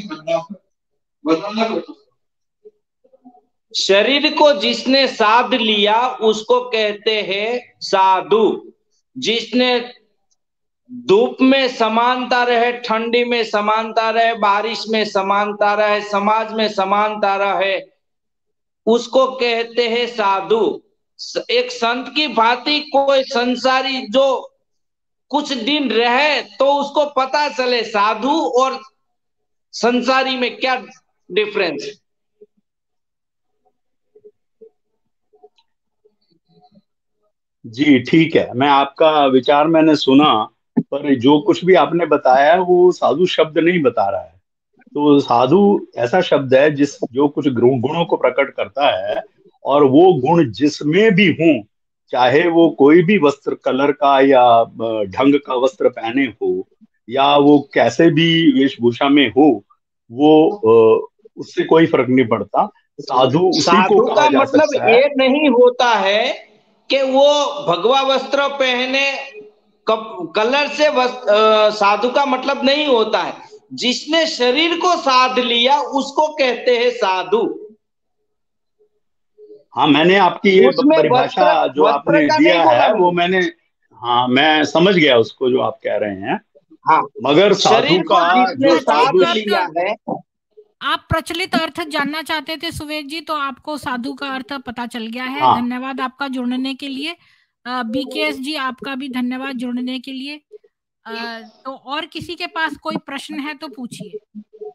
शरीर को जिसने साध लिया उसको कहते हैं साधु। जिसने धूप में समानता रहे, ठंडी में समानता रहे, बारिश में समानता रहे, समाज में समानता रहे, उसको कहते हैं साधु। एक संत की भांति कोई संसारी जो कुछ दिन रहे तो उसको पता चले साधु और संसारी में क्या डिफरेंस। जी ठीक है, मैं आपका विचार मैंने सुना, पर जो कुछ भी आपने बताया वो साधु शब्द नहीं बता रहा है। तो साधु ऐसा शब्द है जो कुछ गुणों को प्रकट करता है, और वो गुण जिसमें भी हों, चाहे वो कोई भी वस्त्र कलर का या ढंग का वस्त्र पहने हो, या वो कैसे भी वेशभूषा में हो, वो उससे कोई फर्क नहीं पड़ता। साधु उसी को कहा जा सकता है। मतलब ये नहीं होता है कि वो भगवा वस्त्र पहने, कलर से साधु का मतलब नहीं होता है। जिसने शरीर को साध लिया उसको कहते हैं साधु। हाँ, मैंने आपकी ये परिभाषा जो आपने दिया है वो मैंने, हाँ मैं समझ गया उसको जो आप कह रहे हैं। हाँ, मगर साधु का जो साध लिया है, आप प्रचलित अर्थ जानना चाहते थे सुवेद जी, तो आपको साधु का अर्थ पता चल गया है। हाँ। धन्यवाद आपका जुड़ने के लिए। बीकेएस जी आपका भी धन्यवाद जुड़ने के लिए। तो और किसी के पास कोई प्रश्न है तो पूछिए।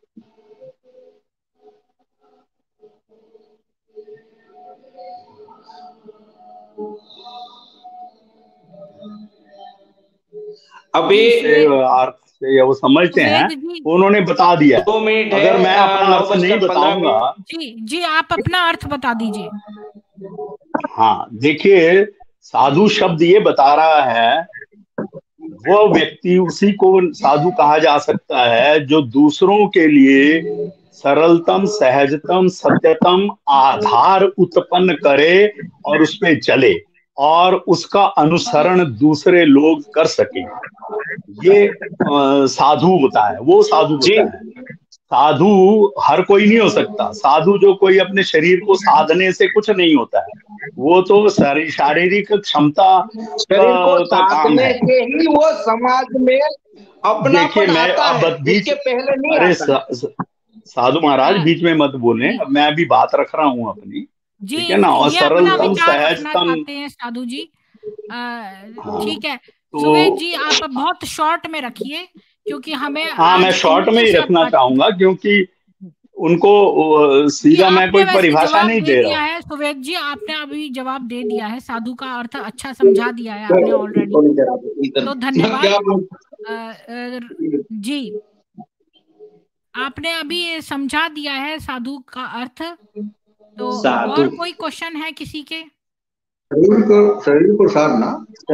अभी अर्थ से या वो समझते हैं, जी उन्होंने बता दिया। 2 मिनट है, अगर मैं अपना अर्थ नहीं 9:15 बताऊंगा। जी जी, आप अपना अर्थ बता दीजिए। हाँ देखिए, साधु शब्द ये बता रहा है, वो व्यक्ति, उसी को साधु कहा जा सकता है जो दूसरों के लिए सरलतम, सहजतम, सत्यतम आधार उत्पन्न करे और उस पे चले और उसका अनुसरण दूसरे लोग कर सके। ये साधु होता है, वो साधु जी। होता है। साधु हर कोई नहीं हो सकता। साधु जो कोई अपने शरीर को साधने से कुछ नहीं होता है, वो तो शारीरिक क्षमता शरीर को का काम साधने है। से ही वो समाज में देखिए अपनापन मैं आता है, अब बीच, उसके पहले नहीं अरे आता। साधु महाराज हाँ, बीच में मत बोले, जी अब मैं भी बात रख रहा हूँ अपनी, जी, ठीक है ना। और ये अपना सरलतम, विचार रखना सहजतम, चाहते हैं साधु जी। हाँ ठीक है, तो सुवेद जी आप बहुत शॉर्ट में रखिए, क्योंकि हमें हाँ, मैं आज शॉर्ट में उनके ही साथ रखना बातचीत। चाहूंगा क्योंकि उनको जी, सीधा मैं आपने कोई वैसे परिभाषा जवाब नहीं दे दे रहा दिया हूँ। है सुवेद जी, आपने अभी जवाब दे दिया है, साधु का अर्थ अच्छा समझा दिया है आपने ऑलरेडी, तो धन्यवाद। जी, आपने अभी ये समझा दिया है साधु का अर्थ। तो साधु और कोई क्वेश्चन है किसी के? शरीर को साधना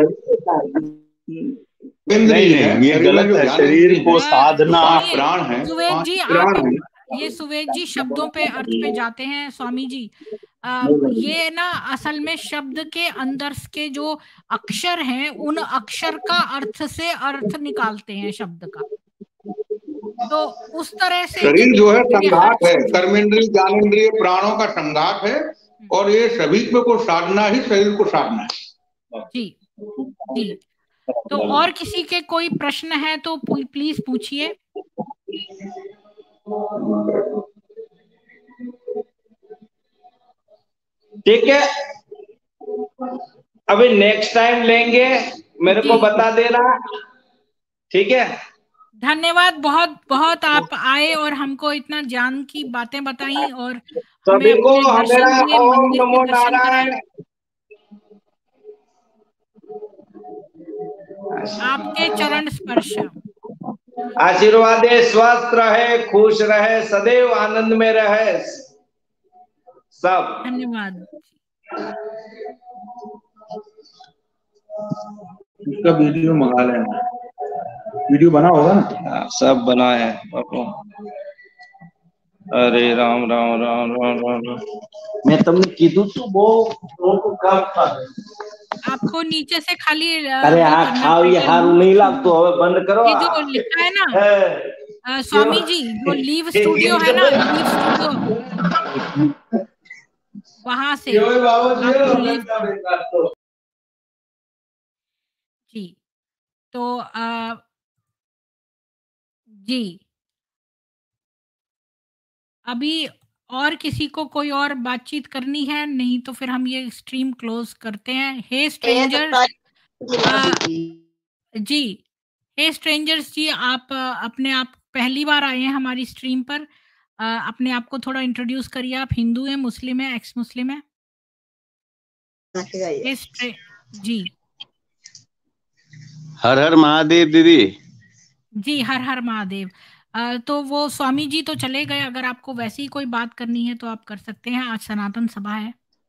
नहीं इंद्रिय है, नहीं, ये शरीर में गलत जो है। ज्ञान शरीर इंद्रिय को है, साधना, 5 सुनिए प्राण है, सुवेद 5 जी, प्राण आप है। ये सुवेद जी शब्दों पे अर्थ पे जाते हैं स्वामी जी। ये ना असल में शब्द के अंदर के जो अक्षर हैं, उन अक्षर का अर्थ से अर्थ निकालते हैं शब्द का, तो उस तरह से शरीर जो है ये हर संघात है, चीज कर्मेंद्रिय, ज्ञानेंद्रिय, प्राणों का संघात है, और ये सभी को साधना ही शरीर को साधना है। जी जी। तो और किसी के कोई प्रश्न है तो प्लीज पूछिए। ठीक है, अभी नेक्स्ट टाइम लेंगे, मेरे को बता देना, ठीक है। धन्यवाद बहुत बहुत, आप आए और हमको इतना ज्ञान की बातें बताई और हमें सभी को अपने मेरा दर्शन दिए, ओम मंदिर नमो के दर्शन कराए। नारायण। आपके चरण स्पर्श। आशीर्वाद दे, स्वस्थ रहे, खुश रहे, सदैव आनंद में रहे सब। धन्यवाद। इसका वीडियो मंगा लेना, वीडियो बना होगा ना? सब बना है बापू। अरे राम राम राम राम राम राम। मैं तुमने कीधु तो वो उनको काम था। आपको नीचे से खाली अरे वो हाँ करना खाओ, ये पड़ेगा, हार नहीं लगतो, अब बंद करो। ये जो लिखा है ना स्वामी जी, जो लीव स्टूडियो है ना, लीव स्टूडियो, वहां से आपको लीव। जी, तो जी अभी और किसी को कोई और बातचीत करनी है? नहीं तो फिर हम ये स्ट्रीम क्लोज करते हैं। हे स्ट्रेंजर्स, जी हे स्ट्रेंजर्स जी, आप अपने आप पहली बार आए हैं हमारी स्ट्रीम पर, अपने आप को थोड़ा इंट्रोड्यूस करिए। आप हिंदू हैं, मुस्लिम हैं, एक्स मुस्लिम हैं? जी हर हर महादेव दीदी। जी, हर हर महादेव। तो वो स्वामी जी तो चले गए, अगर आपको वैसी ही कोई बात करनी है तो आप कर सकते हैं। आज सनातन सभा है।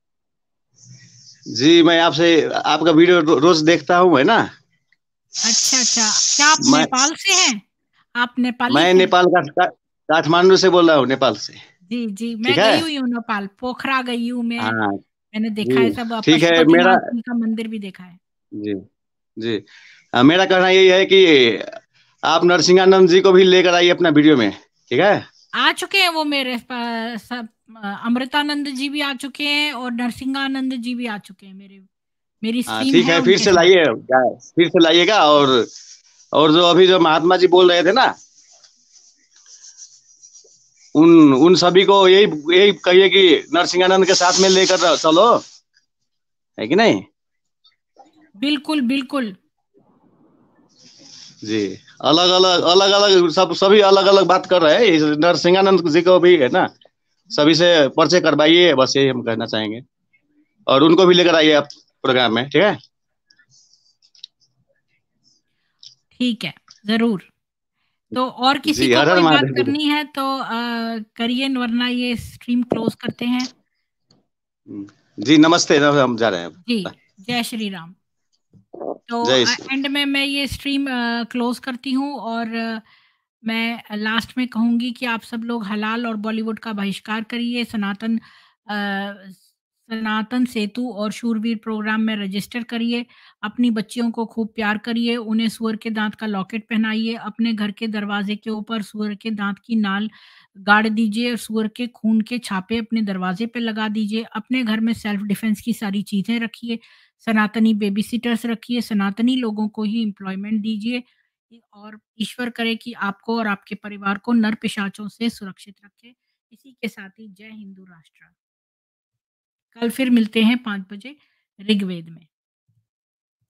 जी मैं आपसे आपका वीडियो रोज देखता हूँ, है ना। अच्छा अच्छा, क्या आप नेपाल से हैं? आप नेपाली मैं हैं? नेपाल का काठमांडू से बोल रहा हूँ, नेपाल से। जी जी, मैं गई हुई हूँ नेपाल, पोखरा गई हूँ मैं। हाँ मैंने देखा है सब, ठीक है। मेरा पशुपतिनाथ जी का मंदिर भी देखा है। जी जी मेरा कहना यही है कि आप नरसिंहानंद जी को भी लेकर आइए अपना वीडियो में, ठीक है। आ चुके हैं वो मेरे सब, अमृतानंद जी भी आ चुके हैं और नरसिंहानंद जी भी आ चुके हैं मेरी स्ट्रीम ठीक है है, उनके साथ। फिर से लाइएगा। और जो अभी जो महात्मा जी बोल रहे थे ना, उन सभी को यही कहिए कि नरसिंहानंद के साथ में लेकर चलो, है कि नहीं। बिल्कुल बिल्कुल जी, अलग अलग सभी अलग अलग बात कर रहे हैं। नरसिंहानंद जी को भी, है ना, सभी से परिचय करवाइए, बस यही हम कहना चाहेंगे। और उनको भी लेकर आइए आप प्रोग्राम में, ठीक है। ठीक है, जरूर। तो और किसी जी, को हर हर कोई बात महादेव। करनी है तो करिए, वरना ये स्ट्रीम क्लोज करते हैं। जी नमस्ते, हम जा रहे हैं। जी, जय श्री राम। तो जय श्री एंड में मैं ये स्ट्रीम क्लोज करती हूँ, और मैं लास्ट में कहूँगी कि आप सब लोग हलाल और बॉलीवुड का बहिष्कार करिए, सनातन सेतु और शूरवीर प्रोग्राम में रजिस्टर करिए, अपनी बच्चियों को खूब प्यार करिए, उन्हें सुअर के दांत का लॉकेट पहनाइए, अपने घर के दरवाजे के ऊपर सुअर के दांत की नाल गाड़ दीजिए, और सुअर के खून के छापे अपने दरवाजे पे लगा दीजिए, अपने घर में सेल्फ डिफेंस की सारी चीजें रखिए, सनातनी बेबी सिटर्स रखिए, सनातनी लोगों को ही एम्प्लॉयमेंट दीजिए, और ईश्वर करे कि आपको और आपके परिवार को नर पिशाचों से सुरक्षित रखे। इसी के साथ ही जय हिंदू राष्ट्र। कल फिर मिलते हैं 5 बजे ऋग्वेद में।